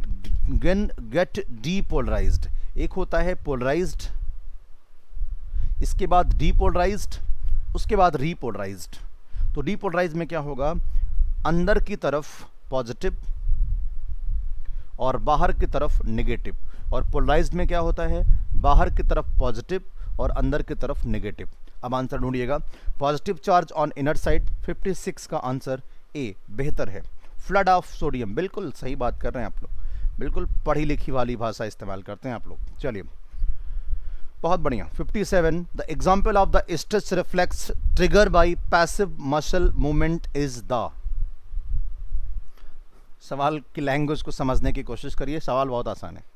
get depolarized, एक होता है पोलराइज्ड, इसके बाद डीपोलराइज्ड, उसके बाद रीपोलराइज्ड. तो डीपोलराइज्ड में क्या होगा, अंदर की तरफ पॉजिटिव और बाहर की तरफ नेगेटिव, और पोलराइज्ड में क्या होता है, बाहर की तरफ पॉजिटिव और अंदर की तरफ नेगेटिव. अब आंसर ढूंढिएगा. Positive charge on inner side, fifty six का आंसर ए बेहतर है. फ्लड ऑफ सोडियम, बिल्कुल सही बात कर रहे हैं आप लोग, बिल्कुल पढ़ी लिखी वाली भाषा इस्तेमाल करते हैं आप लोग. चलिए बहुत बढ़िया. Fifty seven. The example of the stretch reflex trigger by passive muscle movement is the. सवाल की लैंग्वेज को समझने की कोशिश करिए, सवाल बहुत आसान है.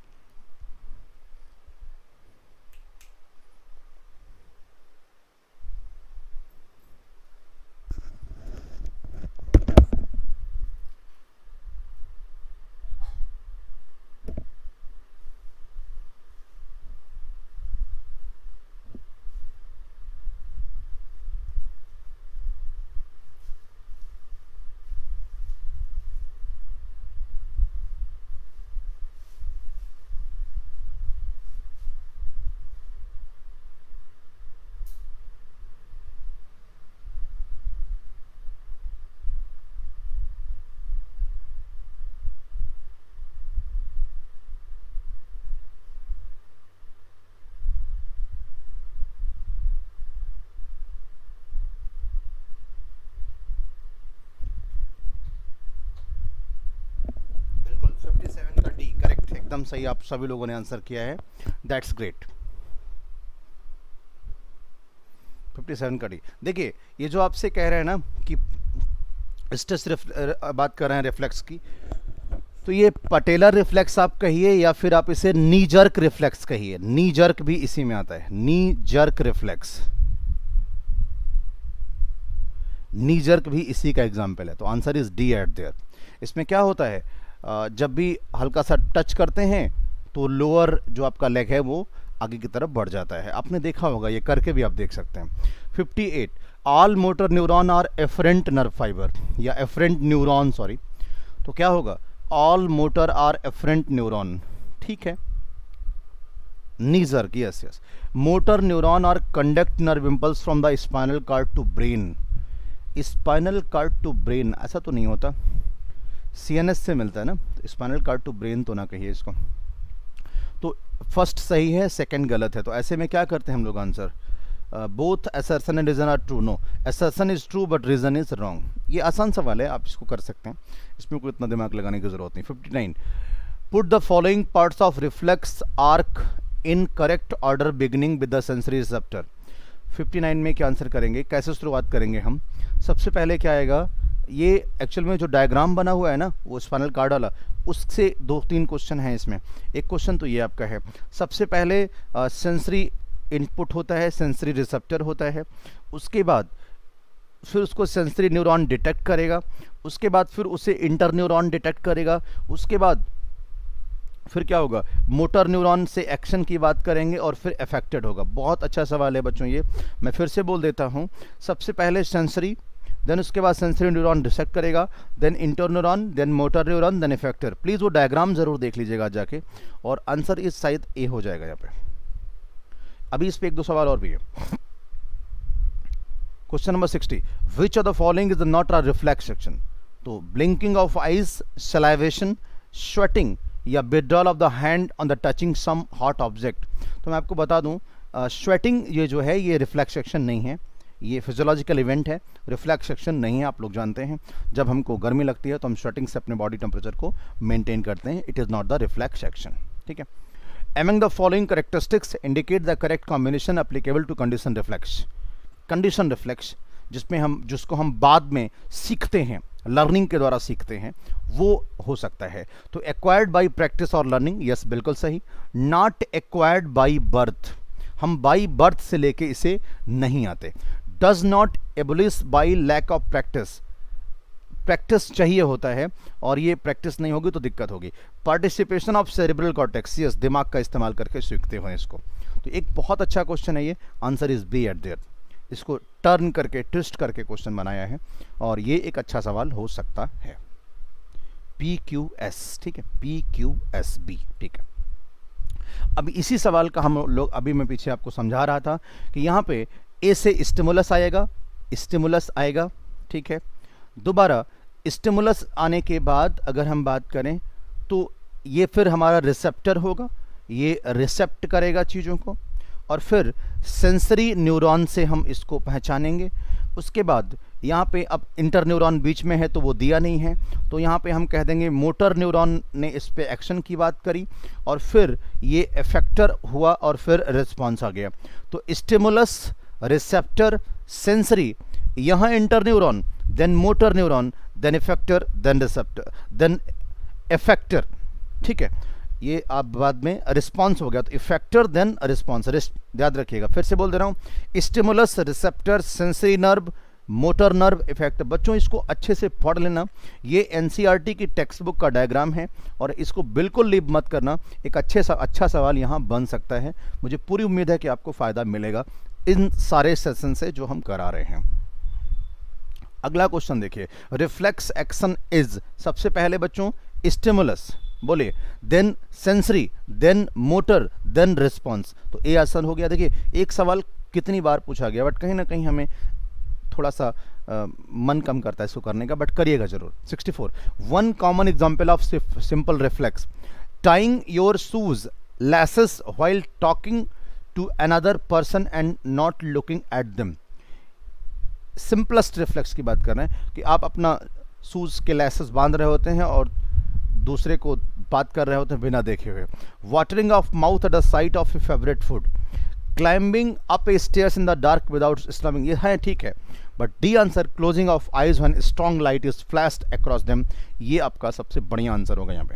एकदम सही आप सभी लोगों ने आंसर किया है, दैट्स ग्रेट. फिफ्टी सेवन का डी. देखिए ये जो आपसे कह रहे हैं ना कि स्ट्रेस बात कर रहे हैं रिफ्लेक्स की, तो ये पटेलर रिफ्लेक्स आप कहिए या फिर आप इसे नी जर्क रिफ्लेक्स कहिए. नी जर्क भी इसी में आता है, knee jerk reflex, knee jerk भी इसी का एग्जाम्पल है. तो answer is D at there. इसमें क्या होता है, जब भी हल्का सा टच करते हैं तो लोअर जो आपका लेग है वो आगे की तरफ बढ़ जाता है. आपने देखा होगा, ये करके भी आप देख सकते हैं. Fifty eight. All motor neuron are efferent nerve fibre, या एफरेंट न्यूरॉन सॉरी. तो क्या होगा, all motor are efferent neuron. ठीक है, knee jerk, yes yes. Motor neuron are conduct nerve impulse from the spinal cord to brain. Spinal cord to brain ऐसा तो नहीं होता, सीएनएस से मिलता है ना, तो स्पाइनल कार्ड टू ब्रेन तो ना कहिए इसको. तो फर्स्ट सही है, सेकंड गलत है. तो ऐसे में क्या करते हैं हम लोग answer, both assertion and reason are true. No, assertion is true but reason is wrong. ये आसान सवाल है, आप इसको कर सकते हैं, इसमें कोई इतना दिमाग लगाने की जरूरत नहीं. Fifty nine. Put the following parts of reflex arc in correct order beginning with the sensory receptor. Fifty nine में क्या आंसर करेंगे, कैसे शुरुआत करेंगे हम? सबसे पहले क्या आएगा, ये एक्चुअल में जो डायग्राम बना हुआ है ना वो स्पाइनल कार्ड वाला, उससे दो तीन क्वेश्चन हैं इसमें। एक क्वेश्चन तो ये आपका है, सबसे पहले सेंसरी इनपुट होता है, सेंसरी रिसेप्टर होता है, उसके बाद फिर उसको सेंसरी न्यूरॉन डिटेक्ट करेगा, उसके बाद फिर उसे इंटर न्यूरॉन डिटेक्ट करेगा, उसके बाद फिर क्या होगा, मोटर न्यूरॉन से एक्शन की बात करेंगे और फिर अफेक्टेड होगा। बहुत अच्छा सवाल है बच्चों ये, मैं फिर से बोल देता हूँ। सबसे पहले सेंसरी, देन उसके बाद सेंसरी न्यूरॉन डिसेक्ट करेगा, then interneuron, then motor neuron, then effector. Please वो डायग्राम ज़रूर देख लीजिएगा जाके, और आंसर इस शायद ए हो जाएगा यहाँ पे। अभी इस पे एक दो सवाल और भी है। Question number sixty, which of the following is not a reflex action? तो blinking of eyes, salivation, sweating या withdrawal of the hand on the touching some hot object. तो मैं आपको बता दूं, स्वेटिंग ये जो है ये रिफ्लेक्स एक्शन नहीं है, ये फिजियोलॉजिकल इवेंट है, रिफ्लेक्स एक्शन नहीं है। आप लोग जानते हैं जब हमको गर्मी लगती है तो हम स्वेटिंग से अपने बॉडी टेम्परेचर को मेंटेन करते हैं, it is not the reflex action. ठीक है। Among the following characteristics indicate the correct combination applicable to condition reflex। Condition reflex जिसमें हम जिसको हम बाद में सीखते हैं, लर्निंग के द्वारा सीखते हैं, वो हो सकता है। तो एक्वायर्ड बाय प्रैक्टिस और लर्निंग, यस बिल्कुल सही। नॉट एक्वायर्ड बाय बर्थ, हम बाय बर्थ से लेके इसे नहीं आते। Does not abolish by lack of practice, practice चाहिए होता है और ये प्रैक्टिस नहीं होगी तो दिक्कत होगी। Participation of cerebral cortex, yes दिमाग का इस्तेमाल करके सीखते हो इसको। तो एक बहुत अच्छा क्वेश्चन है ये, answer is B at there. इसको टर्न करके ट्विस्ट करके क्वेश्चन बनाया है और ये एक अच्छा सवाल हो सकता है। पी क्यू एस, ठीक है, पी क्यू एस बी, ठीक है। अब इसी सवाल का हम लोग, अभी मैं पीछे आपको समझा रहा था कि यहाँ पे ए से स्टिमुलस आएगा, स्टिमुलस आएगा, ठीक है। दोबारा स्टिमुलस आने के बाद अगर हम बात करें तो ये फिर हमारा रिसेप्टर होगा, ये रिसेप्ट करेगा चीज़ों को, और फिर सेंसरी न्यूरॉन से हम इसको पहचानेंगे। उसके बाद यहाँ पे अब इंटर न्यूरॉन बीच में है तो वो दिया नहीं है, तो यहाँ पे हम कह देंगे मोटर न्यूरॉन ने इस पे एक्शन की बात करी और फिर ये इफेक्टर हुआ और फिर रिस्पॉन्स आ गया। तो स्टिमुलस, रिसेप्टर, सेंसरी, यहाँ interneuron, then motor neuron, then effector, then receptor, then effector, ठीक है। ये आप बाद में रिस्पॉन्स हो गया, तो इफेक्टर देन रिस्पॉन्स, याद रखिएगा। फिर से बोल दे रहा हूँ, stimulus, receptor, sensory nerve, motor nerve, effector. बच्चों इसको अच्छे से पढ़ लेना, ये एनसीईआरटी की टेक्स्ट बुक का डायग्राम है और इसको बिल्कुल लीव मत करना। एक अच्छे सा अच्छा सवाल यहाँ बन सकता है। मुझे पूरी उम्मीद है कि आपको फ़ायदा मिलेगा इन सारे सेशन से जो हम करा रहे हैं। अगला क्वेश्चन देखिए, रिफ्लेक्स एक्शन इज, सबसे पहले बच्चों स्टिमुलस बोलिए, then sensory, then motor, then response. तो ए आसान हो गया। देखिए एक सवाल कितनी बार पूछा गया, बट कहीं ना कहीं हमें थोड़ा सा आ, मन कम करता है इसको करने का, बट करिएगा जरूर। Sixty four, one common example of simple reflex, tying your shoes laces while talking to another person and not looking at them. Simplest reflex की बात कर रहे हैं कि आप अपना शूज के लैसेस बांध रहे होते हैं और दूसरे को बात कर रहे होते हैं बिना देखे हुए। Watering of mouth at the sight of a favourite food, climbing up a stairs in the dark without slumming, ये है ठीक है, but D answer closing of eyes when strong light is flashed across them, ये आपका सबसे बढ़िया आंसर होगा यहाँ पे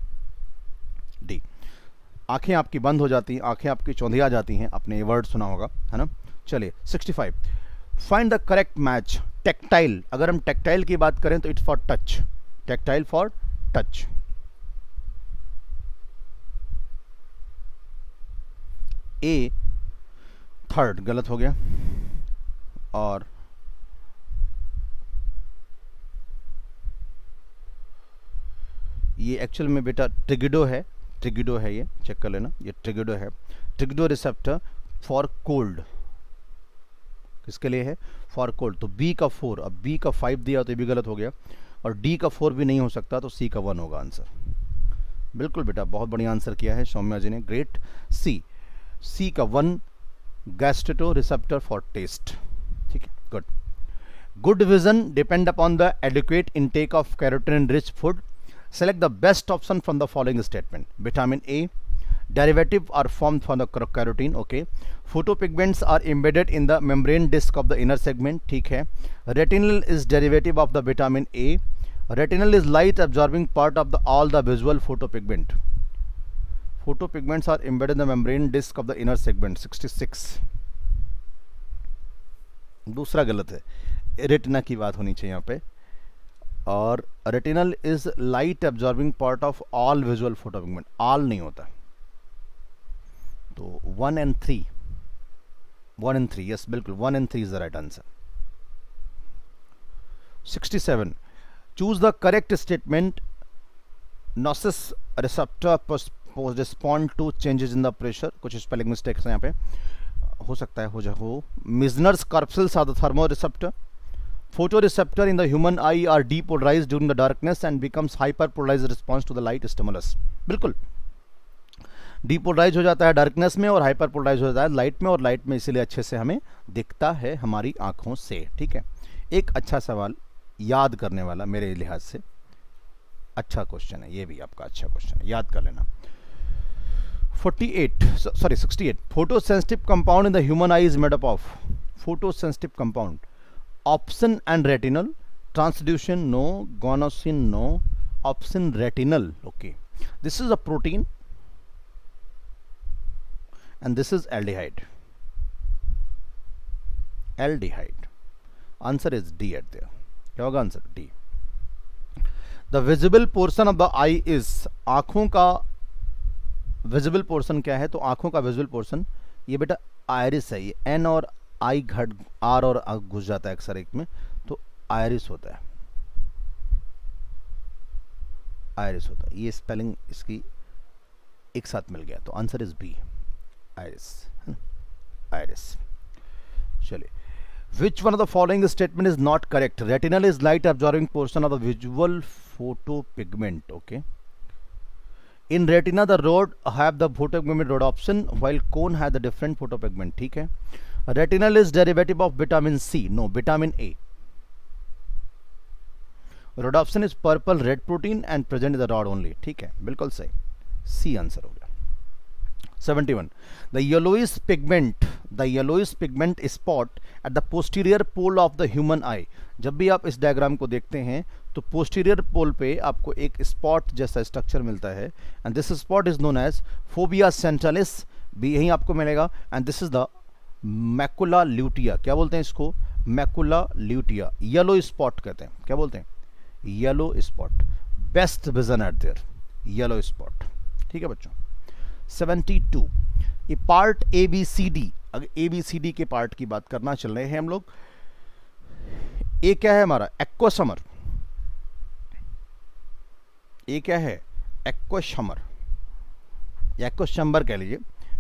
डी। आंखें आपकी बंद हो जाती हैं, आंखें आपकी चौंधिया जाती हैं, आपने ये वर्ड सुना होगा, है ना। चलिए sixty five, find the correct match, tactile. अगर हम टेक्टाइल की बात करें तो it's for touch, tactile for touch. A third गलत हो गया, और ये एक्चुअल में बेटा ट्रिगिडो है, ट्रिगिडो है, ये चेक कर लेना, ये ट्रिगिडो है। ट्रिगिडो रिसेप्टर फॉर कोल्ड, किसके लिए है, फॉर कोल्ड। तो बी का फोर, अब बी का फाइव दिया तो ये भी गलत हो गया, और डी का फोर भी नहीं हो सकता, तो सी का वन होगा आंसर। बिल्कुल बेटा बहुत बढ़िया आंसर किया है सौम्या जी ने, ग्रेट। सी, सी का one, gustatory receptor for taste, ठीक है, good. Good vision depend upon the adequate intake of carotene rich food, Select the best option from the following statement. Vitamin A, derivative are formed from the carotene. Okay. Photopigments are embedded in the membrane disc of the inner segment. ठीक है. Retinal is derivative of the vitamin A. Retinal is light absorbing part of the all the visual photopigment. Photopigments are embedded in the membrane disc of the inner segment. sixty-six. दूसरा गलत है, रेटिना की बात होनी चाहिए यहाँ पे, और retinal is light absorbing part of all visual photopigment, all नहीं होता, तो one and three, one and three, yes बिल्कुल, one and three is the right answer. Sixty seven, choose the correct statement. नॉसिस receptor respond to changes in the pressure. कुछ स्पेलिंग मिस्टेक्स हैं यहाँ पे, हो सकता है हो जा हो. Meissner's corpuscles are the thermo receptor. Photoreceptor in the human eye are depolarized during the darkness and becomes hyperpolarized response to the light stimulus. बिल्कुल डीपोलराइज हो जाता है डार्कनेस में और हाइपरपोलराइज हो जाता है लाइट में, और लाइट में इसीलिए अच्छे से हमें दिखता है हमारी आंखों से. ठीक है, एक अच्छा सवाल याद करने वाला मेरे लिहाज से अच्छा क्वेश्चन है, ये भी आपका अच्छा क्वेश्चन है, याद कर लेना. forty-eight, sorry sixty-eight, photosensitive compound in the human eye is made up of. Photosensitive compound, opsin and retinal. Transduction no, guanosine no, opsin retinal. Okay, this is a protein and this is aldehyde. Aldehyde. Answer is D at there. क्या होगा answer? D. The visible portion of the eye is, आंखों का विजिबल पोर्शन क्या है? तो आंखों का विजिबल पोर्शन ये बेटा आयरिस है. ये एन और आई घट आर और घुस जाता है अक्सर एक में, तो आयरिस होता है, आयरिस होता है. ये स्पेलिंग इसकी एक साथ मिल गया, तो answer is B, iris, iris. चलिए, which one of the following statement is not correct? Retinal is light absorbing portion of the visual photopigment. Okay, in retina the rod have the photopigment rhodopsin while cone have the different photopigment. ठीक है. Retinal is derivative of vitamin C. No, vitamin A. Rhodopsin is purple red protein and present in the rod only. ठीक है, बिल्कुल सही, C आंसर हो गया. seventy-one, the yellowish pigment, the yellowish pigment spot at the posterior pole of the human eye. जब भी आप इस डायग्राम को देखते हैं तो पोस्टीरियर पोल पे आपको एक स्पॉट जैसा स्ट्रक्चर मिलता है, and this spot is known as fovea centralis, भी यहीं आपको मिलेगा, and this is the macula lutea. क्या बोलते हैं इसको? Macula lutea. येलो स्पॉट कहते हैं. क्या बोलते हैं? Yellow spot. Best vision at there, yellow spot. ठीक है बच्चों. सेवेंटी टू, ये part A B C D. अगर ए बी सी डी के पार्ट की बात करना चल रहे हैं हम लोग. ए क्या है हमारा? एक्वासमर. ये क्या है? एक्वाशमर, एक्वाशंबर कह लीजिए.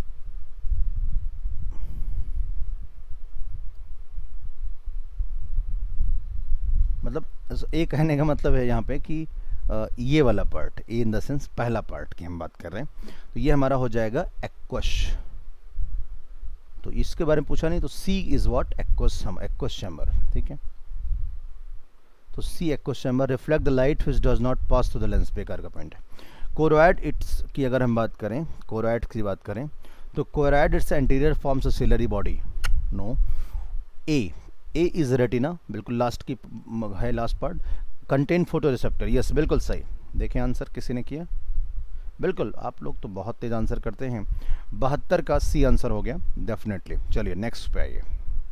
मतलब ये कहने का मतलब है यहाँ पे कि ये वाला part, A in the sense पहला पार्ट की हम बात कर रहे हैं, तो ये हमारा हो जाएगा एक्वश. तो इसके बारे में पूछा नहीं, तो सी इज व्हाट? एक्वाशम, एक्वाशंबर. ठीक है, तो C aqueous chamber reflect the light which does not pass through the lens. बेकार का पॉइंट है. कोरोइड इट्स की अगर हम बात करें, कोरोइड की बात करें तो choroid its anterior forms a ciliary body. No. A, A is retina, बिल्कुल लास्ट की है, last part. Contain photo receptor. Yes बिल्कुल सही. देखें आंसर किसी ने किया, बिल्कुल आप लोग तो बहुत तेज आंसर करते हैं. बहत्तर का सी आंसर हो गया डेफिनेटली. चलिए नेक्स्ट पे आइए.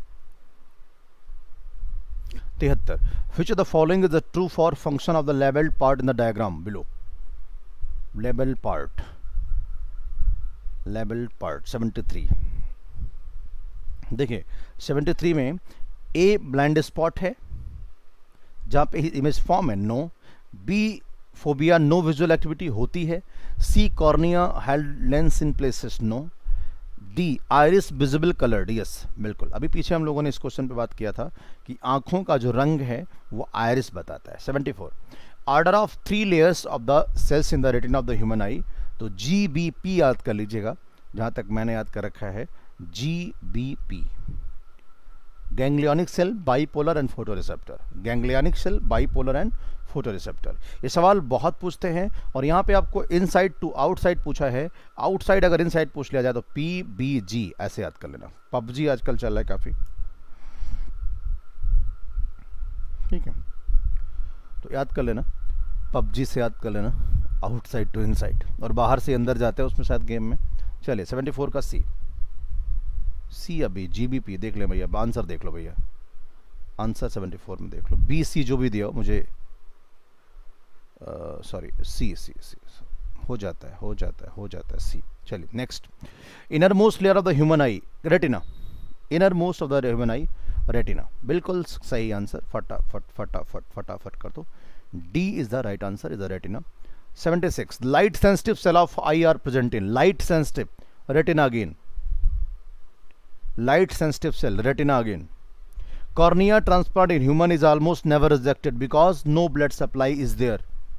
तिहत्तर, which of the following is the true for function of the labeled part in the diagram below? Labeled part, labeled part. seventy-three, देखिए seventy-three में A ब्लाइंड स्पॉट है जहाँ पे इमेज फॉर्म है, no. B fovea, no visual activity होती है. C cornea held lens in places, no. D iris visible coloured. Yes बिल्कुल, अभी पीछे हम लोगों ने इस क्वेश्चन पे बात किया था कि आंखों का जो रंग है वो आयरिस बताता है. Seventy four, order of three layers of the cells in the retina of the human eye. तो जी बी पी याद कर लीजिएगा, जहाँ तक मैंने याद कर रखा है G B P. Ganglionic cell, bipolar and photoreceptor, ganglionic cell, bipolar and photoreceptor. ये सवाल बहुत पूछते हैं और यहाँ पे आपको इनसाइड टू आउटसाइड पूछा है। आउटसाइड अगर इनसाइड पूछ लिया जाए तो पी बी जी ऐसे याद कर लेना। पबजी आजकल चल रहा है काफ़ी, ठीक है, तो याद कर लेना, पबजी से याद कर लेना, आउटसाइड टू इनसाइड, और बाहर से अंदर जाते हैं उसमें शायद गेम में। चलिए सेवेंटी फोर का सी, सी अभी जीबीपी देख ले भैया, आंसर देख लो भैया, आंसर सेवेंटी फोर में देख लो, बी सी जो भी दिया हो मुझे, सॉरी सी सी सी हो जाता है हो जाता है हो जाता है सी। चलिए next, inner most layer of the human eye, retina, inner most of the human eye retina, बिल्कुल सही आंसर, फटाफट फटाफट फटाफट कर दो, D is the right answer, is the retina. Seventy six, light sensitive cell of eye are present in, light sensitive, retina again, light sensitive cell, retina again. Cornea transplant in human is almost never rejected because no blood supply is there.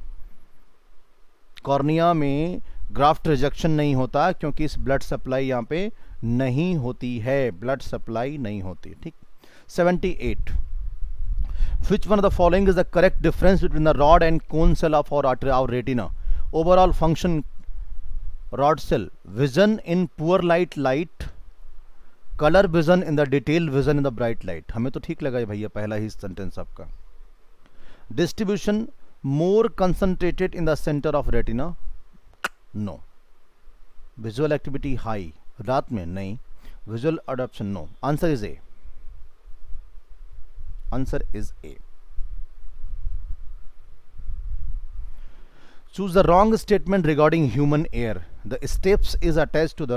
Cornea में ग्राफ्ट रिजेक्शन नहीं होता क्योंकि इस ब्लड सप्लाई यहाँ पे नहीं होती है, ब्लड सप्लाई नहीं होती, ठीक। Seventy eight, which one of the following is the correct difference between the rod and cone cell of our, our retina? Overall function rod cell, vision in poor light light, colour vision in the detail vision in the bright light. हमें तो ठीक लगा है भैया पहला ही सेंटेंस आपका। Distribution more concentrated in the centre of retina, no. Visual activity high, रात में नहीं। Visual adoption, no. Answer is A, answer is A. Choose the wrong statement regarding human ear. The steps is attached to the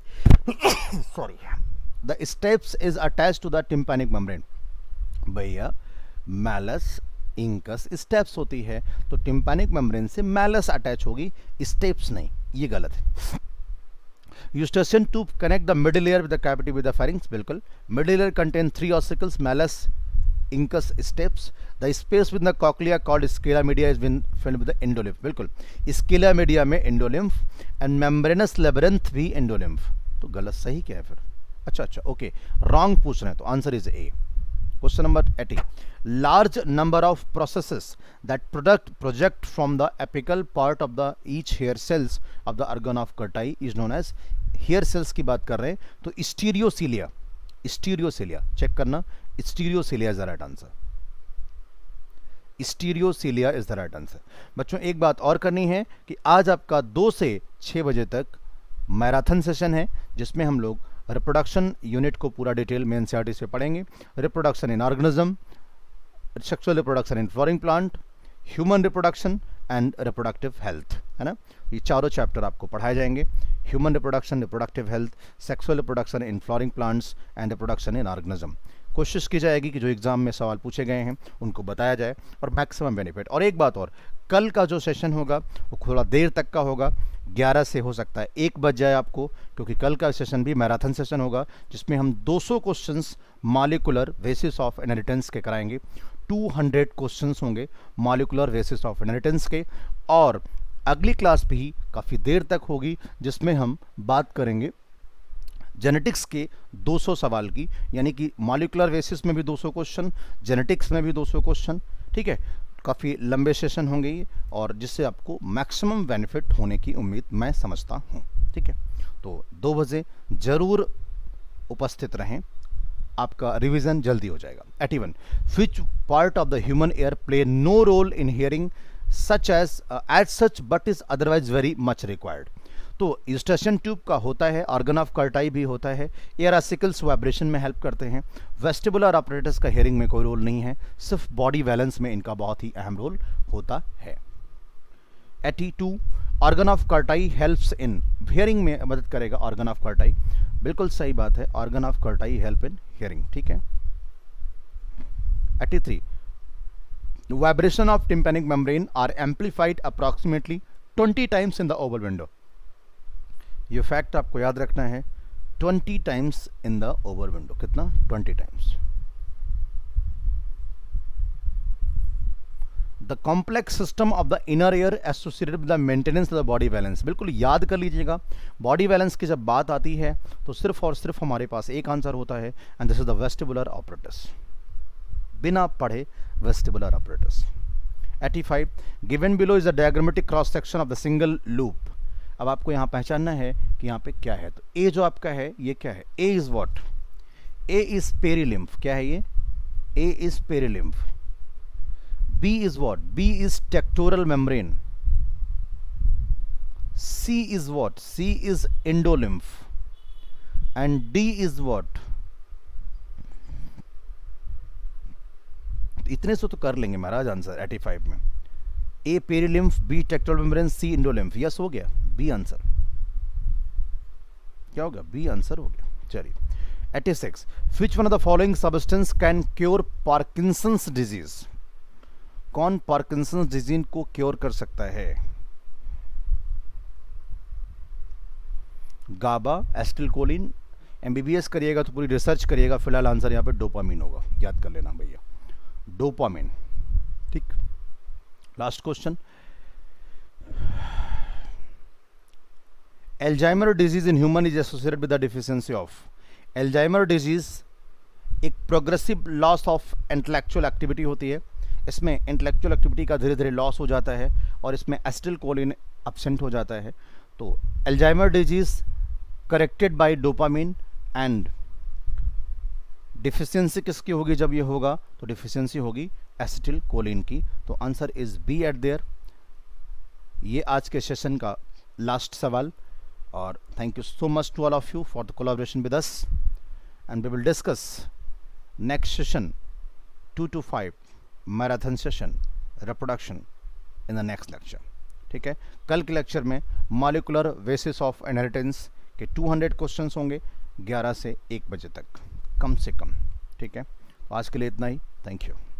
sorry. The steps is attached to the tympanic membrane. भैया malus incus steps होती है तो tympanic membrane से malus अटैच होगी, steps नहीं, ये गलत है। Eustachian tube connect the middle ear with the cavity with the pharynx, बिल्कुल। Middle ear contain three ossicles, malus incus steps. The space within the cochlea called scala media is been filled with the endolymph, बिल्कुल। scala media में endolymph and membranous labyrinth भी endolymph, तो गलत सही क्या है फिर? अच्छा अच्छा ओके, रॉन्ग पूछ रहे हैं तो answer is A. Question number eighty, large number of processes that product project from the apical part of the each hair cells of the organ of Corti is known as, hair cells की बात कर रहे हैं तो स्टीरियोसीलिया, स्टीरियोसीलिया चेक करना, stereocilia is the right answer, stereocilia is the right answer. बच्चों एक बात और करनी है कि आज आपका दो से छः बजे तक मैराथन सेशन है जिसमें हम लोग रिप्रोडक्शन यूनिट को पूरा डिटेल में एनसीईआरटी से पढ़ेंगे। Reproduction in organism, sexual reproduction in flowering plant, human reproduction and reproductive health, है ना, ये चारों चैप्टर आपको पढ़ाए जाएंगे। Human reproduction, reproductive health, sexual reproduction in flowering plants and reproduction in organism. कोशिश की जाएगी कि जो एग्जाम में सवाल पूछे गए हैं उनको बताया जाए और मैक्सिमम बेनिफिट। और एक बात और, कल का जो सेशन होगा वो थोड़ा देर तक का होगा, ग्यारह से हो सकता है एक बज जाए आपको, क्योंकि कल का सेशन भी मैराथन सेशन होगा जिसमें हम दो सौ questions molecular basis of inheritance के कराएंगे। दो सौ क्वेश्चंस होंगे मॉलिक्यूलर बेसिस ऑफ इनहेरिटेंस के, और अगली क्लास भी काफ़ी देर तक होगी जिसमें हम बात करेंगे जेनेटिक्स के दो सौ सवाल की, यानी कि मॉलिक्यूलर बेसिस में भी दो सौ क्वेश्चन, जेनेटिक्स में भी दो सौ क्वेश्चन, ठीक है। काफ़ी लंबे सेशन होंगे ये और जिससे आपको मैक्सिमम बेनिफिट होने की उम्मीद मैं समझता हूँ, ठीक है। तो दो बजे ज़रूर उपस्थित रहें, आपका रिवीजन जल्दी हो जाएगा। Eighty one, which part of the human ear play no role in hearing such as as such but is otherwise very much required. तो यूस्टेशियन ट्यूब का होता है, ऑर्गन ऑफ कर्टाई भी होता है, एयर आसिकल्स वाइब्रेशन में हेल्प करते हैं, वेस्टिबुलर ऑपरेटर्स का हियरिंग में कोई रोल नहीं है, सिर्फ बॉडी बैलेंस में इनका बहुत ही अहम रोल होता है। Eighty two, organ of Corti helps in hearing में मदद करेगा ऑर्गन ऑफ कर्टाई, बिल्कुल सही बात है, organ of Corti help in hearing, ठीक है। Eighty three, vibration of tympanic membrane are amplified approximately twenty times in the oval window. ये फैक्ट आपको याद रखना है, twenty times in the over window, कितना? Twenty times. The complex system of the inner ear associated with the maintenance of the body balance. बिल्कुल याद कर लीजिएगा, बॉडी बैलेंस की जब बात आती है तो सिर्फ और सिर्फ हमारे पास एक आंसर होता है, and this is the vestibular apparatus, बिना पढ़े vestibular apparatus। eighty-five, given below is the diagrammatic cross section of the single loop. अब आपको यहाँ पहचानना है कि यहाँ पे क्या है। तो ए जो आपका है ये क्या है, A is what, A is perilymph. क्या है ये, A is perilymph. B is what? B is tectoral membrane. C is what? C is endolymph. And D is what? इतने से तो कर लेंगे महाराज आंसर eighty-five में। A perilymph, B tectoral membrane, C endolymph। Yes हो गया, B आंसर। क्या होगा, B आंसर हो गया। चलिए eighty-six, which one of the following substance can cure Parkinson's disease? कौन पार्किंसंस डिजीज को क्योर कर सकता है? गाबा, एसिटिलकोलिन। एमबीबीएस करिएगा तो पूरी रिसर्च करिएगा, फिलहाल आंसर यहाँ पे डोपामिन होगा, याद कर लेना भैया, डोपामिन। ठीक, last question, Alzheimer disease in human is associated with the deficiency of. Alzheimer disease एक progressive loss of intellectual activity होती है। इसमें इंटेलेक्चुअल एक्टिविटी का धीरे धीरे लॉस हो जाता है और इसमें एसिटिलकोलिन एब्सेंट हो जाता है। तो Alzheimer disease corrected by dopamine, and deficiency किसकी होगी जब ये होगा, तो डिफिशियंसी होगी एसिटिलकोलिन की। तो answer is B at there. ये आज के सेशन का लास्ट सवाल, और thank you so much to all of you for the collaboration with us, and we will discuss next session two two five marathon session reproduction in the next lecture. ठीक है, कल के लेक्चर में मॉलिक्यूलर बेसिस ऑफ इनहेरिटेंस के two hundred क्वेश्चंस होंगे ग्यारह से एक बजे तक कम से कम। ठीक है, आज के लिए इतना ही, थैंक यू।